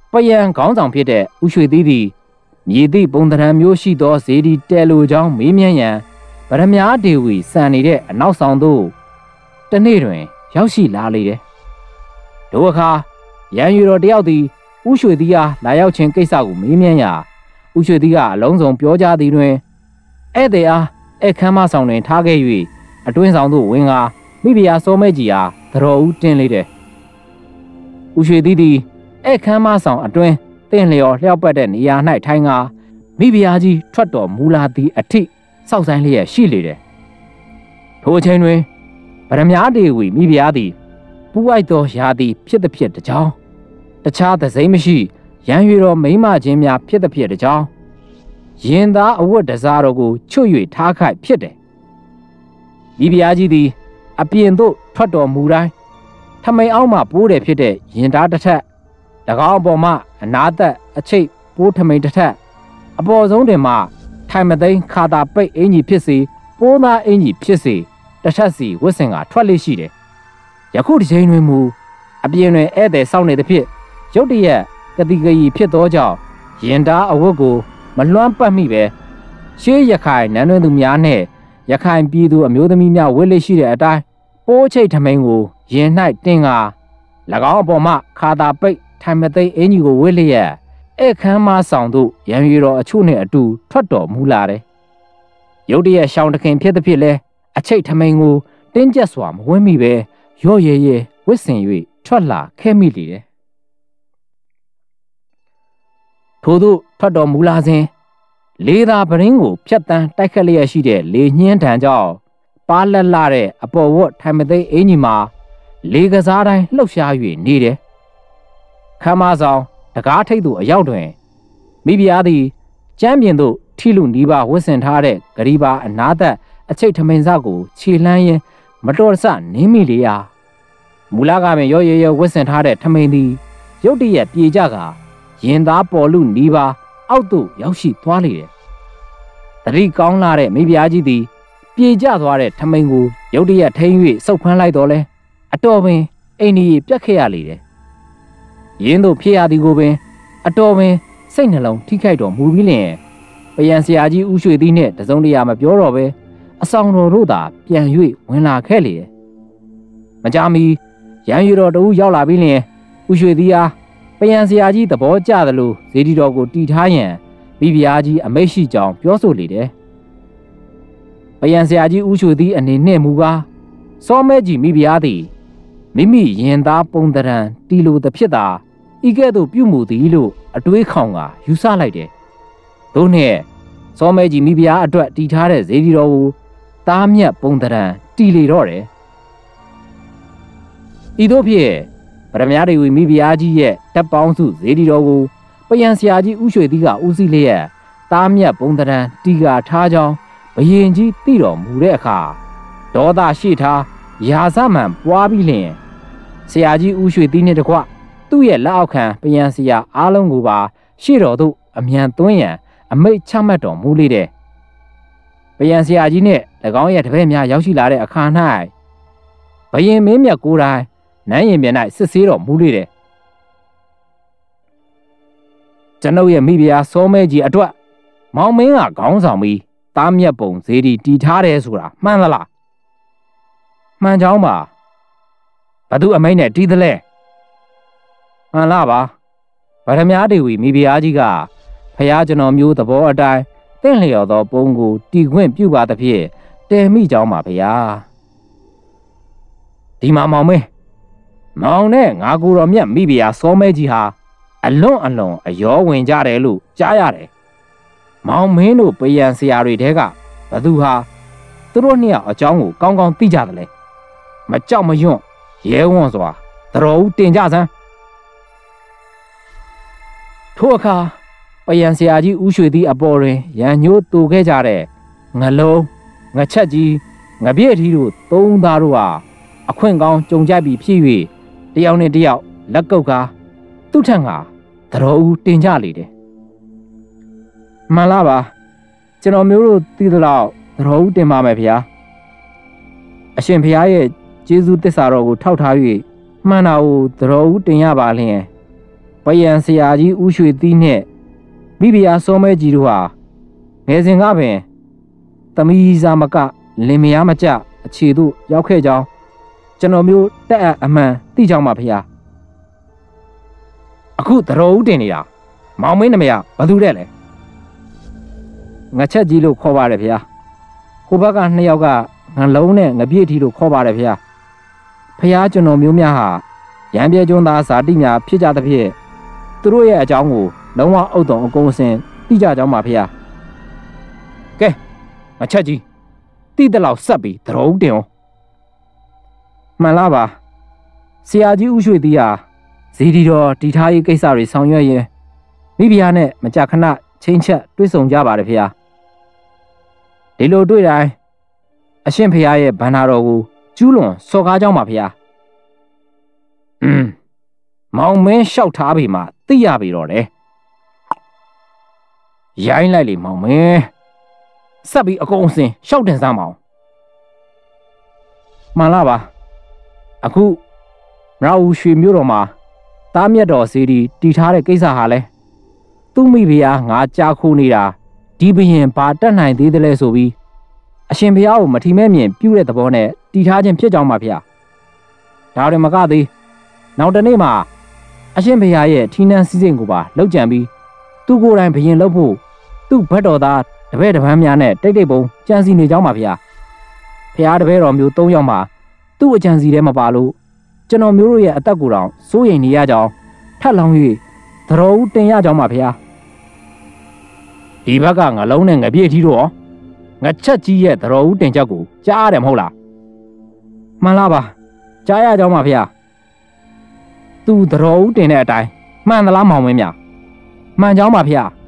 ပယံခေါင်းဆောင်ဖြစ်တဲ့ဦးရွှေသီးသည်မြည်သည့်ပုံသဏ္ဍာန်မျိုးရှိသောဇေဒီတဲလိုကြောင်းမေးမြန်းရန်ဗရမ ्या ဒေဝီစံနေတဲ့အနောက်ဆောင်သို့တနေ့တွင်ရောက်ရှိလာလေတယ်။ဒို့အခါရန်ယူတော်တယောက်သည်ဦးရွှေသီးအားလာရောက်ခြင်းကိစ္စကိုမေးမြန်းရာဦးရွှေသီးကအလုံးစုံပြောကြားသည်တွင်ဧည့်သည်အားအခမ်းမဆောင်တွင်ထားခဲ့၍အတွင်းဆောင်သို့ဝင်ကာမိဖုရားစောမဲကြီးအားသတော်ဦးတင်လေတယ်။ဦးရွှေသီးသည်အခမ်းမဆောင်အတွင်းတင့်လျော်လျှောက်ပတ်တဲ့နေရာ၌ထိုင်ကာမိဖုရားကြီးထွက်တော်မူလာသည့်အထိစောက်ဆိုင်လျက်ရှိလေတယ်။ထိုအချိန်တွင်ဗရမ ्या ဒေဝီမိဖုရားသည်ပူအိုက်သောရာသီဖြစ်သည်ဖြစ်တကြောင်တခြားသစိမ့်မရှိရန်ရွေတော်မိမချင်းများဖြစ်သည်ဖြစ်တကြောင်ရင်သားအဝတ်တစားတော်ကိုချွတ်၍ထားခိုက်ဖြစ်တယ်။မိဖုရားကြီးသည်အပြင်သို့ထွက်တော်မူတိုင်းထမိန်အောက်မှပိုးတယ်ဖြစ်တဲ့ရင်သားတစ်ထက်၎င်းအပေါ်မှအနာသက်အချိတ်ပိုးထမိန်တစ်ထက်အပေါ်ဆုံးတွင်မှထိုင်မသိမ်းခါတာပိတ်အင်ကြီးဖြစ်စေပိုးသားအင်ကြီးဖြစ်စေတစ်ထက်စီဝတ်ဆင်ကထွက်လေရှိတယ်။ယခုဒီချိန်တွင်မူအပြင်တွင်ဧည့်သည်စောင့်နေသဖြင့်ရုတ်တရက်ကတိကကြီးဖြစ်သောကြောင့်ရင်သားအဝတ်ကိုမလွှမ်းပတ်မိပဲရှေးရခိုင်နန်းတွင်သူများနှင့်ရခိုင်ပြည်သူအမျိုးသမီးများဝတ်လေရှိတဲ့အတိုင်းပိုးချိတ်ထမိန်ကိုရင်၌တင်ကာ၎င်းအပေါ်မှခါတာပိတ်ထိုင်မသိမ်းအင်ကြီးကိုဝတ်လျက်အခမ်းမဆောင်သို့ရန်ရီတော်အချို့နှင့်အတူထွက်တော်မူလာတယ်။ရုတ်တရက်ရှောင်းတခင်ဖြစ်သည်ဖြစ်လဲအချိတ်ထမိန်ကိုတင်းကျပ်စွာမဝင်းမိပဲရော့ရဲရဲဝစ်ဆင်၍ထွက်လာခဲ့မိလေတယ်။ထို့သို့ထွက်တော်မူလာစဉ်လေသာပရင်းကိုဖြတ်တန်းတိုက်ခတ်လျက်ရှိတဲ့လေညှင်းတံကြောင့်ပါလက်လာတဲ့အပေါ်ဝတ်ထိုင်မသိမ်းအင်ကြီးမှာလေကစားတိုင်းလှုပ်ရှား၍နေတယ်။ခမ်းမဆောင်တကားထိပ်သို့အရောက်တွင်မိဖုရားသည်ကျမ်းပြင်သို့ထီလူနီးပါဝတ်ဆင်ထားတဲ့ဂရီပါအနာသက်အချိတ်ထမိန်စကိုခြေလှမ်းရင်းမတော်တဆနင်းမိလေရာမူလကပင်ရော့ရဲရဲဝတ်ဆင်ထားတဲ့ထမိန်သည်ရုတ်တရက်ပြေကြကာရင်သားပေါ်လူနီးပါအောက်သို့ရောက်ရှိသွားလေတယ်။တတိကောင်းလာတဲ့မိဖုရားကြီးသည်ပြေကျသွားတဲ့ထမိန်ကိုရုတ်တရက်ထိန်း၍စုပ်ဖမ်းလိုက်တော့လဲအတော်ပင်အိမ်ကြီးပြတ်ခဲ့ရလေတယ်။ရင်းတို့ဖြစ်ရသည်ကိုပင်အတော်ပင်စိတ်နှလုံးထိခိုက်တော်မူပြီးလျှင်ပယံဆရာကြီးဦးရွှေသီးနှင့်တစုံတရာမပြောတော့ပဲအဆောင်တော်တို့သာပြန်၍ဝင်လာခဲ့လေတယ်။မကြာမီရန်ယူတော်တဦးရောက်လာပြီးလျှင်ဦးရွှေသီးအားပယံဆရာကြီးသဘောကျသလိုဇေဒီတော်ကိုတီထားရန်မိဖုရားကြီးအမိန့်ရှိကြောင်းပြောဆိုလေတယ်။ပယံဆရာကြီးဦးရွှေသီးအနေနှင့်မူကားစောမဲကြီးမိဖုရားသည်မိမိရင်သားပုံတရံတီလိုသဖြစ်သာဤကဲ့သို့ပြုမှုသည်လို့အတွေးခေါင်ကယူဆလိုက်တယ်။သို့နှင့်စောမဲကြီးမိဖုရားအတွက်တီထားတဲ့ဇေဒီတော်ကိုသားမြတ်ပုံတရံတီလေတော့တယ်။ဤသို့ဖြင့်ပရမ ्या ဒေဝီမိဖုရားကြီးရဲ့တပ်ပေါင်းစုဇေဒီတော်ကိုပယံဆရာကြီးဦးရွှေသီးကဦးစီးလျက်သားမြတ်ပုံတရံတီကာထားကြောင်းဘယင်ကြီးသိတော်မူတဲ့အခါဒေါသရှိထားရာဇမှန်ပွားပြီးလျင်ဆရာကြီးဦးရွှေသီးနှင့်တကွသူ့ရဲ့လက်အောက်ခံပယံဆရာအားလုံးကိုပါရှေ့တော်သို့အမြန်သွင်းရန်အမိန့်ချမှတ်တော်မူလေတဲ့ပယံဆရာကြီးနှင့်၎င်းရဲ့တပည့်များရောက်ရှိလာတဲ့အခါ၌ဘယင်မင်းမြတ်ကိုယ်တိုင်နန်းရင်ပြင်၌စစ်ဆေးတော်မူလေတဲ့ကျွန်ုပ်ရဲ့မိဖုရားစောမဲကြီးအတွက်မောင်မင်းကခေါင်းဆောင်ပြီးသားမြတ်ပုံဇေဒီတီထားတယ်ဆိုတာမှန်သလားမှန်ကြောင်းပါဘသူအမိန့်နဲ့တီးသလဲမှန်လားပါဗရမ ्या ဒေဝီမိဖုရားကြီးကဖျားကျွန်တော်မျိုးသဘောအတိုင်းတင့်လျော်သောပုံကိုတီခွင့်ပြုပါသဖြင့်တဲမိကြောင်းပါဗျာဒီမှာမောင်နဲ့ငါကိုယ်တော်မြတ်မိဖုရားစောမဲကြီးဟာအလွန်အယောဝင်ကြတယ်လို့ကြားရတယ်မောင်မင်းတို့ပယံဆရာတွေတဲကဘသူဟာသူတို့နှစ်ယောက်အကြောင်းကိုကောင်းကောင်းသိကြတယ်လေမကြောက်မရွံ့ရဲဝံ့စွာသတော်ဦးတင်ကြစမ်းထို့အခါပယံဆရာကြီးဦးရွှေသီးအပေါ်တွင်ရန်ညိုးတူခဲ့ကြတဲ့ငလုံးငချက်ကြီးငပြည့်ထီတို့သုံးသားတို့ဟာအခွင့်ကောင်းကြုံကြပြီဖြစ်၍တယောက်နဲ့တယောက်လက်ကုပ်ကားသူ့ထံကသတော်ဦးတင်ကြလေတယ်မှန်လားပါကျွန်တော်မျိုးတို့သိသလောက်သတော်ဦးတင်ပါမယ်ဗျာအရှင်ဘုရားရဲ့ကျေးဇူးသစ္စာတော်ကိုထောက်ထား၍မှန်တာကိုသတော်ဦးတင်ရပါလျင်ပယံဆရာကြီးဦးရွှေသီးနှင့်မိဖုရားစောမဲကြီးတို့ဟာငယ်စဉ်ကပင်သမီးစားမကလင်မယားမကြအခြေသို့ရောက်ခဲ့ကြောင်းကျွန်တော်မျိုးတက်အမှန်သိကြောင်းပါဖေ။အခုသတော်ဦးတင်နေတာမောင်မင်းနမရဘာသူတဲ့လဲငါချက်ကြီးလို့ခေါ်ပါတယ်ဖေ။ဟိုဘက်က2ယောက်ကငလုံးနဲ့ငပြည့်ထီလို့ခေါ်ပါတယ်ဖေ။ဖေကျွန်တော်မျိုးများဟာရံပြဲကျွန်းသားဇာတိများဖြစ်ကြသဖြင့်သူတို့ရဲ့အကြောင်းကိုလုံးဝအုပ်တုံအကုန်အစင်သိကြကြောင်းပါဖေ။ကဲငါချက်ကြီးတိတလောက်ဆက်ပြီးသတော်ဦးတင်အောင်မှန်လားပါဆရာကြီးဦးရွှေသီးဟာဇီဒီတော်တီထားရေးကိစ္စတွေဆောင်ရွက်ရင်မိဖုရားနဲ့မကြာခဏချင်းချက်တွေ့ဆုံကြပါတယ်ဖေ။ဒီလိုတွေ့တိုင်းအရှင်ဖေရဲ့ဗန္နာတော်ကိုကျူးလွန်စော်ကားကြောင်းပါဖေ။မောင်မင်းလျှောက်ထားပြီမှသိရပြီတော့တယ်။ရိုင်းလိုက်လေမောင်မင်းဆက်ပြီးအကုန်အစင်လျှောက်တင်စမ်းမအောင်မှန်လားပါအခုမရဦးရွှေမြို့တော်မှာတားမြတ်တော်စီဒီတီထားတဲ့ကိစ္စဟာလဲသူ့မိဖုရားငါကြားခိုးနေတာဒီဘရင်ဘာတက်နိုင်သေးတယ်လဲဆိုပြီးအရှင်ဘုရားကိုမထီမဲ့မြင်ပြုတဲ့သဘောနဲ့တီထားခြင်းဖြစ်ကြောင်းပါဖေ။ဒါတွေမကသေးနောက်တနေ့မှာအရှင်ဘုရားရဲ့ထီးနှံစည်းစိမ်ကိုပါလောက်ကြံပြီးသူ့ကိုယ်တိုင်ဘရင်လုပ်ဖို့သူ့ဘက်တော်သားတပည့်တပန်းများနဲ့တိတ်တိတ်ပုံကြံစီနေကြောင်းပါဖေ။ဘုရားတပည့်တော်မျိုး3ယောက်မှာသူ့အကြံစီထဲမပါလို့ကျွန်တော်မျိုးတို့ရဲ့အသက်ကိုယ်တော်စိုးရိမ်နေရကြောင်းထပ်လောင်း၍သတော်ဦးတင်ရကြောင်းပါဖေ။ဒီဘက်ကငလုံးနဲ့ငပြည့်ထီတော့ငချက်ကြီးရဲ့သတော်ဦးတင်ချက်ကိုကြားရတယ်မဟုတ်လားမှန်လားပါကြားရကြောင်းပါဖေ။သူသတော်ဦးတင်တဲ့အတိုင်းမှန်သလားမောင်မင်းများမှန်ကြောင်းပါဖေ။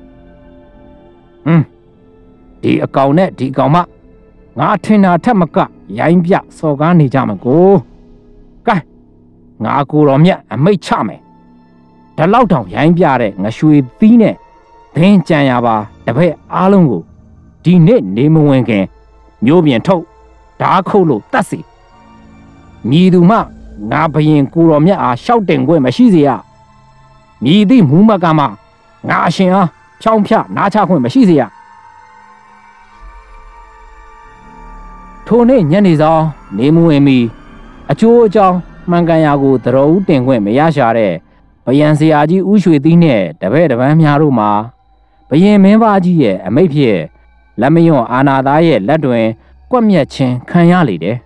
ဒီအကောင်နဲ့ဒီအကောင်မငါထင်တာထက်မကရိုင်းပြစော်ကားနေကြမှာကိုကဲငါကိုတော်မြတ်အမိတ်ချမယ်ဒီလောက်တောင်ရိုင်းပြတဲ့ငရွှေသီးနဲ့သင်ကြံရပါတပည့်အားလုံးကိုဒီနေ့နေမဝင်ခင်မျိုးပြင်ထုတ်ဓာခုတ်လို့တတ်စီမြည်သူမှငါဘရင်ကိုတော်မြတ်အားရှောက်တင်ခွင့်မရှိစေရမြည်သည့်မူမကမှငါအရှင်အားဖြောင်းဖြနားချခွင့်မရှိစေရထိုနေ့ညနေဆောင်နေမဝင်မီအချိုးအကြောင်းမှန်ကန်ရာကိုသတော်ဦးတင်ခွင့်မရရှာတဲ့ဘယံဆရာကြီးဦးရွှေသီးနဲ့တပည့်တပန်းများတို့မှာဘယင်မင်းသားကြီးရဲ့အမိတ်ဖြစ်လက်မယွန်အာနာသားရဲ့လက်တွင်ကွက်မြက်ခြင်းခံရလေတယ်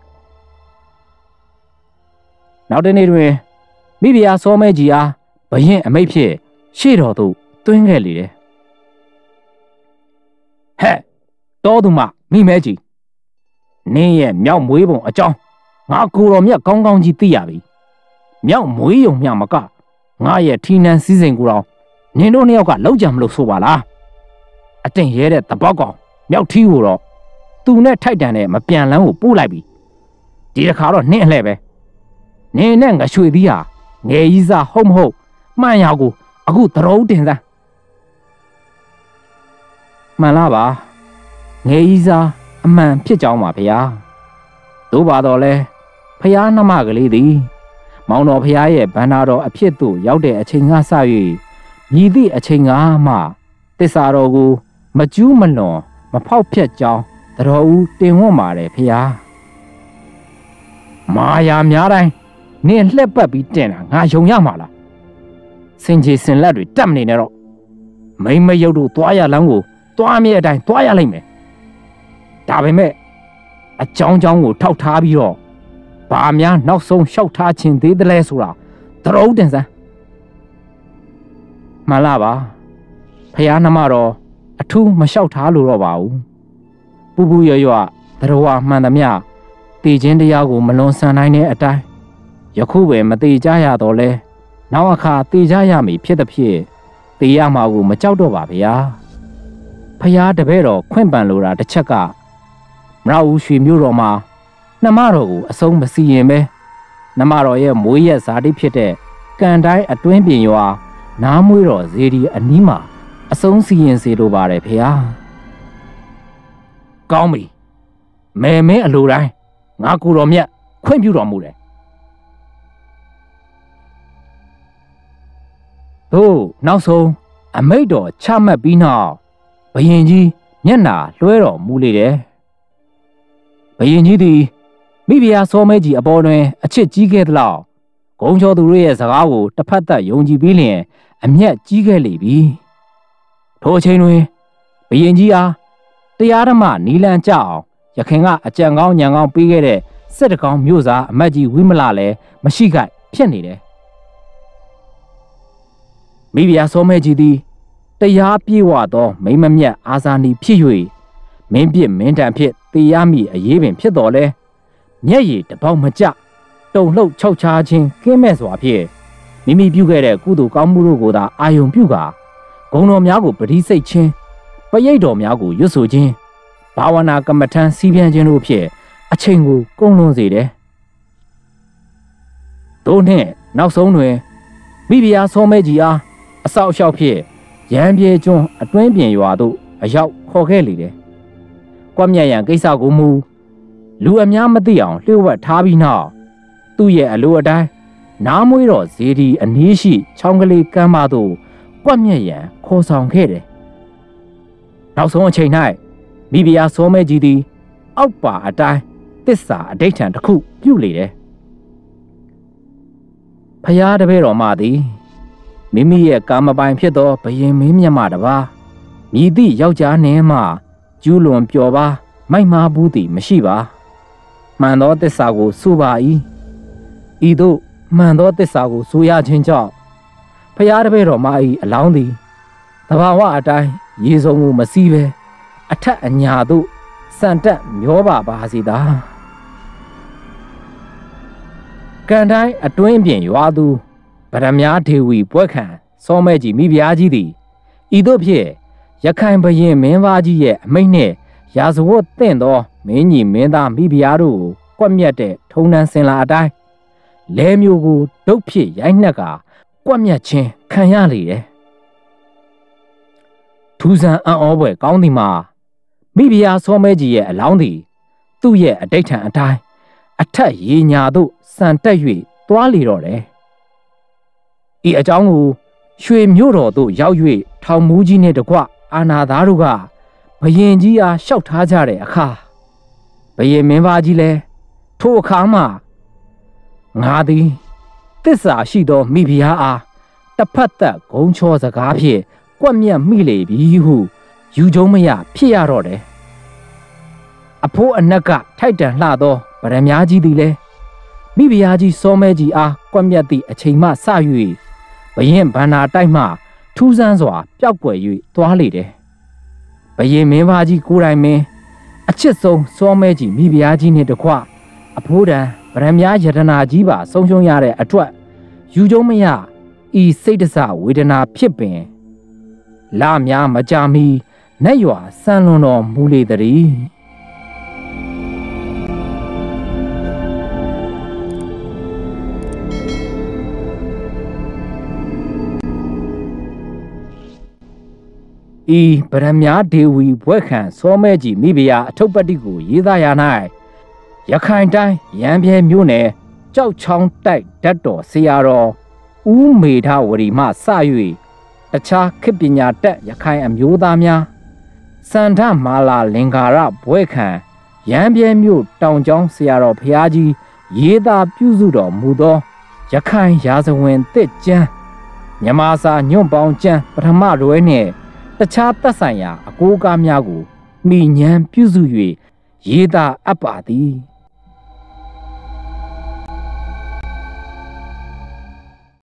။နောက်တနေ့တွင်မိဖုရားစောမဲကြီးအားဘယင်အမိတ်ဖြစ်ရှေ့တော်သို့တွင်းခဲ့လေတယ်။ဟဲ့တော်သူမမိမဲကြီးနင်းရဲ့မြောက်မွေးပုံအကြောင်းငါကိုတော်မြတ်ကောင်းကောင်းကြီးသိရပြီမြောက်မွေးယုံမြမကငါရဲ့ထီးနှံစည်းစိမ်ကိုတော့နင်တို့နှစ်ယောက်ကလောက်ကြံမလို့ဆိုပါလားအတင်ရဲတဲ့တပေါက်ကောင်မြောက်ထီးကိုတော့သူနဲ့ထိုက်တန်တဲ့မပြန်လန်းကိုပို့လိုက်ပြီဒီတစ်ခါတော့နင်းအလှဲ့ပဲနင်းနဲ့ငရွှေသီးဟာငယ်ကြီးစားဟုတ်မဟုတ်မှန်ရကိုအခုသတော်ဦးတင်စမ်းမှန်လားပါငယ်ကြီးစားအမှန်ဖြစ်ကြောင်းပါဗျာသို့ပါတော့လဲဖျားနှမကလေးသည်မောင်တော်ဖျားရဲ့ဗန္နာတော်အဖြစ်သို့ရောက်တဲ့အချိန်ကစ၍မြည်သည့်အချိန်ကမှတစ္ဆာတော်ကိုမကျူးမလွန်မဖောက်ဖျက်ကြောင်းသတော်ဦးတင်ဝတ်ပါတယ်ဖျားမာယာများတိုင်းနင်းလှက်ပတ်ပြီးတင်တာငါယုံရမှာလားစင်ကြီးစင်လက်တွေတက်မနေနဲ့တော့မိမရုပ်တို့သွားရလမ်းကိုသွားမြဲအတိုင်းသွားရလိမ့်မယ်ဒါပေမဲ့အကြောင်းကိုထောက်ထားပြီးတော့ဘာများနောက်ဆုံးလျှောက်ထားခြင်းသေးတယ်လဲဆိုတာသတော်ဦးတင်စမ်းမှန်လားပါဖះနှမတော်အထူးမလျှောက်ထားလို့တော့ပါဘူးပူပူရွရွသတော်ဝမှန်သမျှတည်ခြင်းတရားကိုမလွန်ဆန်နိုင်တဲ့အတိုင်းယခုပဲမတည်ကြရတော့လဲနောက်အခါတည်ကြရမည်ဖြစ်သည်ဖြင့်တည်ရမှာကိုမကြောက်တော့ပါဗျာဖះတပည့်တော်ခွင့်ပန်လိုတာတစ်ချက်ကမရဦးရွှေမြို့တော်မှာနှမတော်ကိုအဆုံးမစီရင်ပဲနှမတော်ရဲ့မွေးရက်ဇာတိဖြစ်တဲ့ကန်တိုင်းအတွင်းပြင်ရွာနားမွေးတော်ဇေဒီအနီးမှာအဆုံးစီရင်စေလိုပါတယ်ဖေဟာကောင်းပြီမဲမဲအလိုတိုင်းငါကိုတော်မြတ်ခွင့်ပြုတော်မူတယ်သသို့နောက်ဆုံးအမိတ်တော်ချမှတ်ပြီးနောက်ဘယင်ကြီးမျက်နှာလွှဲတော်မူလေတယ်ဘယင်ကြီးသည်မိဖုရားစောမဲကြီးအပေါ်တွင်အချစ်ကြီးခဲ့သလောက်ဂုံချောသူတို့ရဲ့စကားကိုတစ်ဖက်သက်ယုံကြည်ပြီးလျင်အမျက်ကြီးခဲ့လေပြီထိုအချိန်တွင်ဘယင်ကြီးအားတရားဓမ္မနီလန်ကြအောင်ရခင်ကအကြံကောင်းညံကောင်းပေးခဲ့တဲ့စစ်တကောင်းမြို့စားအမတ်ကြီးဝိမလလည်းမရှိခိုက်ဖြစ်နေတယ်မိဖုရားစောမဲကြီးသည်တရားပြေဝသောမိမမြတ်အာဇာနည်ဖြစ်၍မင်းပြစ်မင်းတန်ဖြစ်တေရမည်အရေးပင်ဖြစ်တော်လဲမျက်ရည်တပေါက်မကျတုံလှုပ်ခြောက်ခြားခြင်းကင်းမဲ့စွာဖြင့်မိမိပြုခဲ့တဲ့ကုသိုလ်ကောင်းမှုတို့ကိုသာအာယုံပြုကာဂုဏ်တော်များကိုပတိစိတ်ခြင်းပရိတ်တော်များကိုရွတ်ဆိုခြင်းဘာဝနာကမ္မထံစီးပြန်ခြင်းတို့ဖြင့်အချိန်ကိုကုန်လွန်စေတယ်။တို့နှင့်နောက်ဆုံးတွင်မိဖုရားစောမဲကြီးအားအဆောက်အအုံဖြင့်ရန်ပြေကျွန်းအတွင်းပြင်ရွာသို့အရောက်ခေါ်ခဲ့လေတယ်။ကွက်မြတ်ရန်ကိစ္စကိုမူလူအများမသိအောင်လျှို့ဝှက်ထားပြီးနောက်သူ့ရဲ့အလိုအတိုင်းနားမွေးတော်ဇေဒီအနီးရှိချောင်းကလေးကမ်းမသို့ကွက်မြတ်ရန်ခေါ်ဆောင်ခဲ့တယ်။နောက်ဆုံးအချိန်၌မိဖုရားစောမဲကြီးသည်အောက်ပါအတိုင်းသစ္စာအဓိဋ္ဌာန်တစ်ခုပြုလေတယ်။ဖယားတပည့်တော်မသည်မိမိရဲ့ကာမပိုင်ဖြစ်သောဘယင်မင်းမြတ်မတပါမြည်သည့်ယောက်ျားနှင့်မှကျူးလွန်ပျော်ပါမိုက်မားဘူးသည်မရှိပါမှန်သောသစ္စာကိုဆိုပါ၏ဤသို့မှန်သောသစ္စာကိုဆိုရခြင်းကြောင့်ဖယားတပည့်တော်မ၏အလောင်းသည်တဘာဝအတိုင်းရေစုံမှုမစည်းပဲအထက်အညာသို့စံတက်မျောပါစေသာကံတိုင်းအတွင်းပြင်ရွာသူဗရမ ्या ဒေဝီပွဲခံစောမဲကြီးမိဖုရားကြီးသည်ဤသို့ဖြင့်ရခိုင်ဘရင်မင်းသားကြီးရဲ့အမိန့်နှင့်ရာဇဝတ်သင့်သောမင်းကြီးမင်းသားမိဖုရားတို့ကိုကွက်မြတ်တဲ့ထုံနှံစင်လာအတိုင်းလဲမျိုးကိုဒုတ်ဖြစ်ရိုက်နှက်ကကွက်မြတ်ခြင်းခံရလေတယ်ထူးဆန်းအံ့ဩဖွယ်ကောင်းသည်မှာမိဖုရားစောမဲကြီးရဲ့အလောင်းသည်သူ့ရဲ့အဋိဋ္ဌံအတိုင်းအထက်ရေညာသို့စံတက်၍သွားလေတော့တယ်ဤအကြောင်းကိုရွှေမြို့တော်သို့ရောက်၍ထောင်မူးကြီးနှင့်တကွအာနာသားတို့ကဘယင်ကြီးအားလျှောက်ထားကြတဲ့အခါဘယင်မင်းသားကြီးလည်းထိုအခါမှငါသည်သစ္စာရှိသောမိဖုရားအားတစ်ဖက်သက်ဂုံချောစကားဖြင့်ကွက်မြတ်မိလေပြီဟုယူကျုံမရဖြစ်ရတော့တယ်အဖိုးအနက်ကထိုက်တန်လှသောဗရမ ्या ကြီးသည်လည်းမိဖုရားကြီးစောမဲကြီးအားကွက်မြတ်သည့်အချိန်မှစ၍ဘယင်ဗန္နာတိုက်မှထူးဆန်းစွာပျောက်ကွယ်၍သွားလေတယ်ဘယင်မင်းသားကြီးကိုယ်တိုင်မင်းအချစ်ဆုံးစောမဲကြီးမိဖုရားကြီးနှင့်တကွအဖိုးတန်ဗရမ ्या ယတနာကြီးပါဆုံးရှုံးရတဲ့အတွက်ယူကျုံမရဤစိတ်တဆဝေဒနာဖြစ်ပင်လများမကြာမီနတ်ရွာဆန်းလွန်တော်မူလေသည်ဤဗရမ ्या ဒေဝီဘွဲ့ခံစောမဲကြီးမိဖုရားအထုပ်ပတ္တိကိုရေးသားရ၌ရခိုင်တိုင်းရန်ပြဲမြို့နယ်ကြောက်ချောင်းတိုက်ဓာတ်တော်ဆရာတော်ဦးမေထဝရီမှစ၍တခြားခေတ်ပညာတက်ရခိုင်အမျိုးသားများစန္ဒမာလာလင်္ကာရဘွဲ့ခံရန်ပြဲမြို့တောင်ကျောင်းဆရာတော်ဘုရားကြီးရေးသားပြုစုတော်မူသောရခိုင်ရာဇဝင်သစ်ကျမ်းမြမစာညွန့်ပေါင်းကျမ်းပထမရွဲနှင့်တခြားသက်ဆိုင်ရာအကိုးအကားများကိုမိညံပြုစု၍ရေးသားအပ်ပါသည်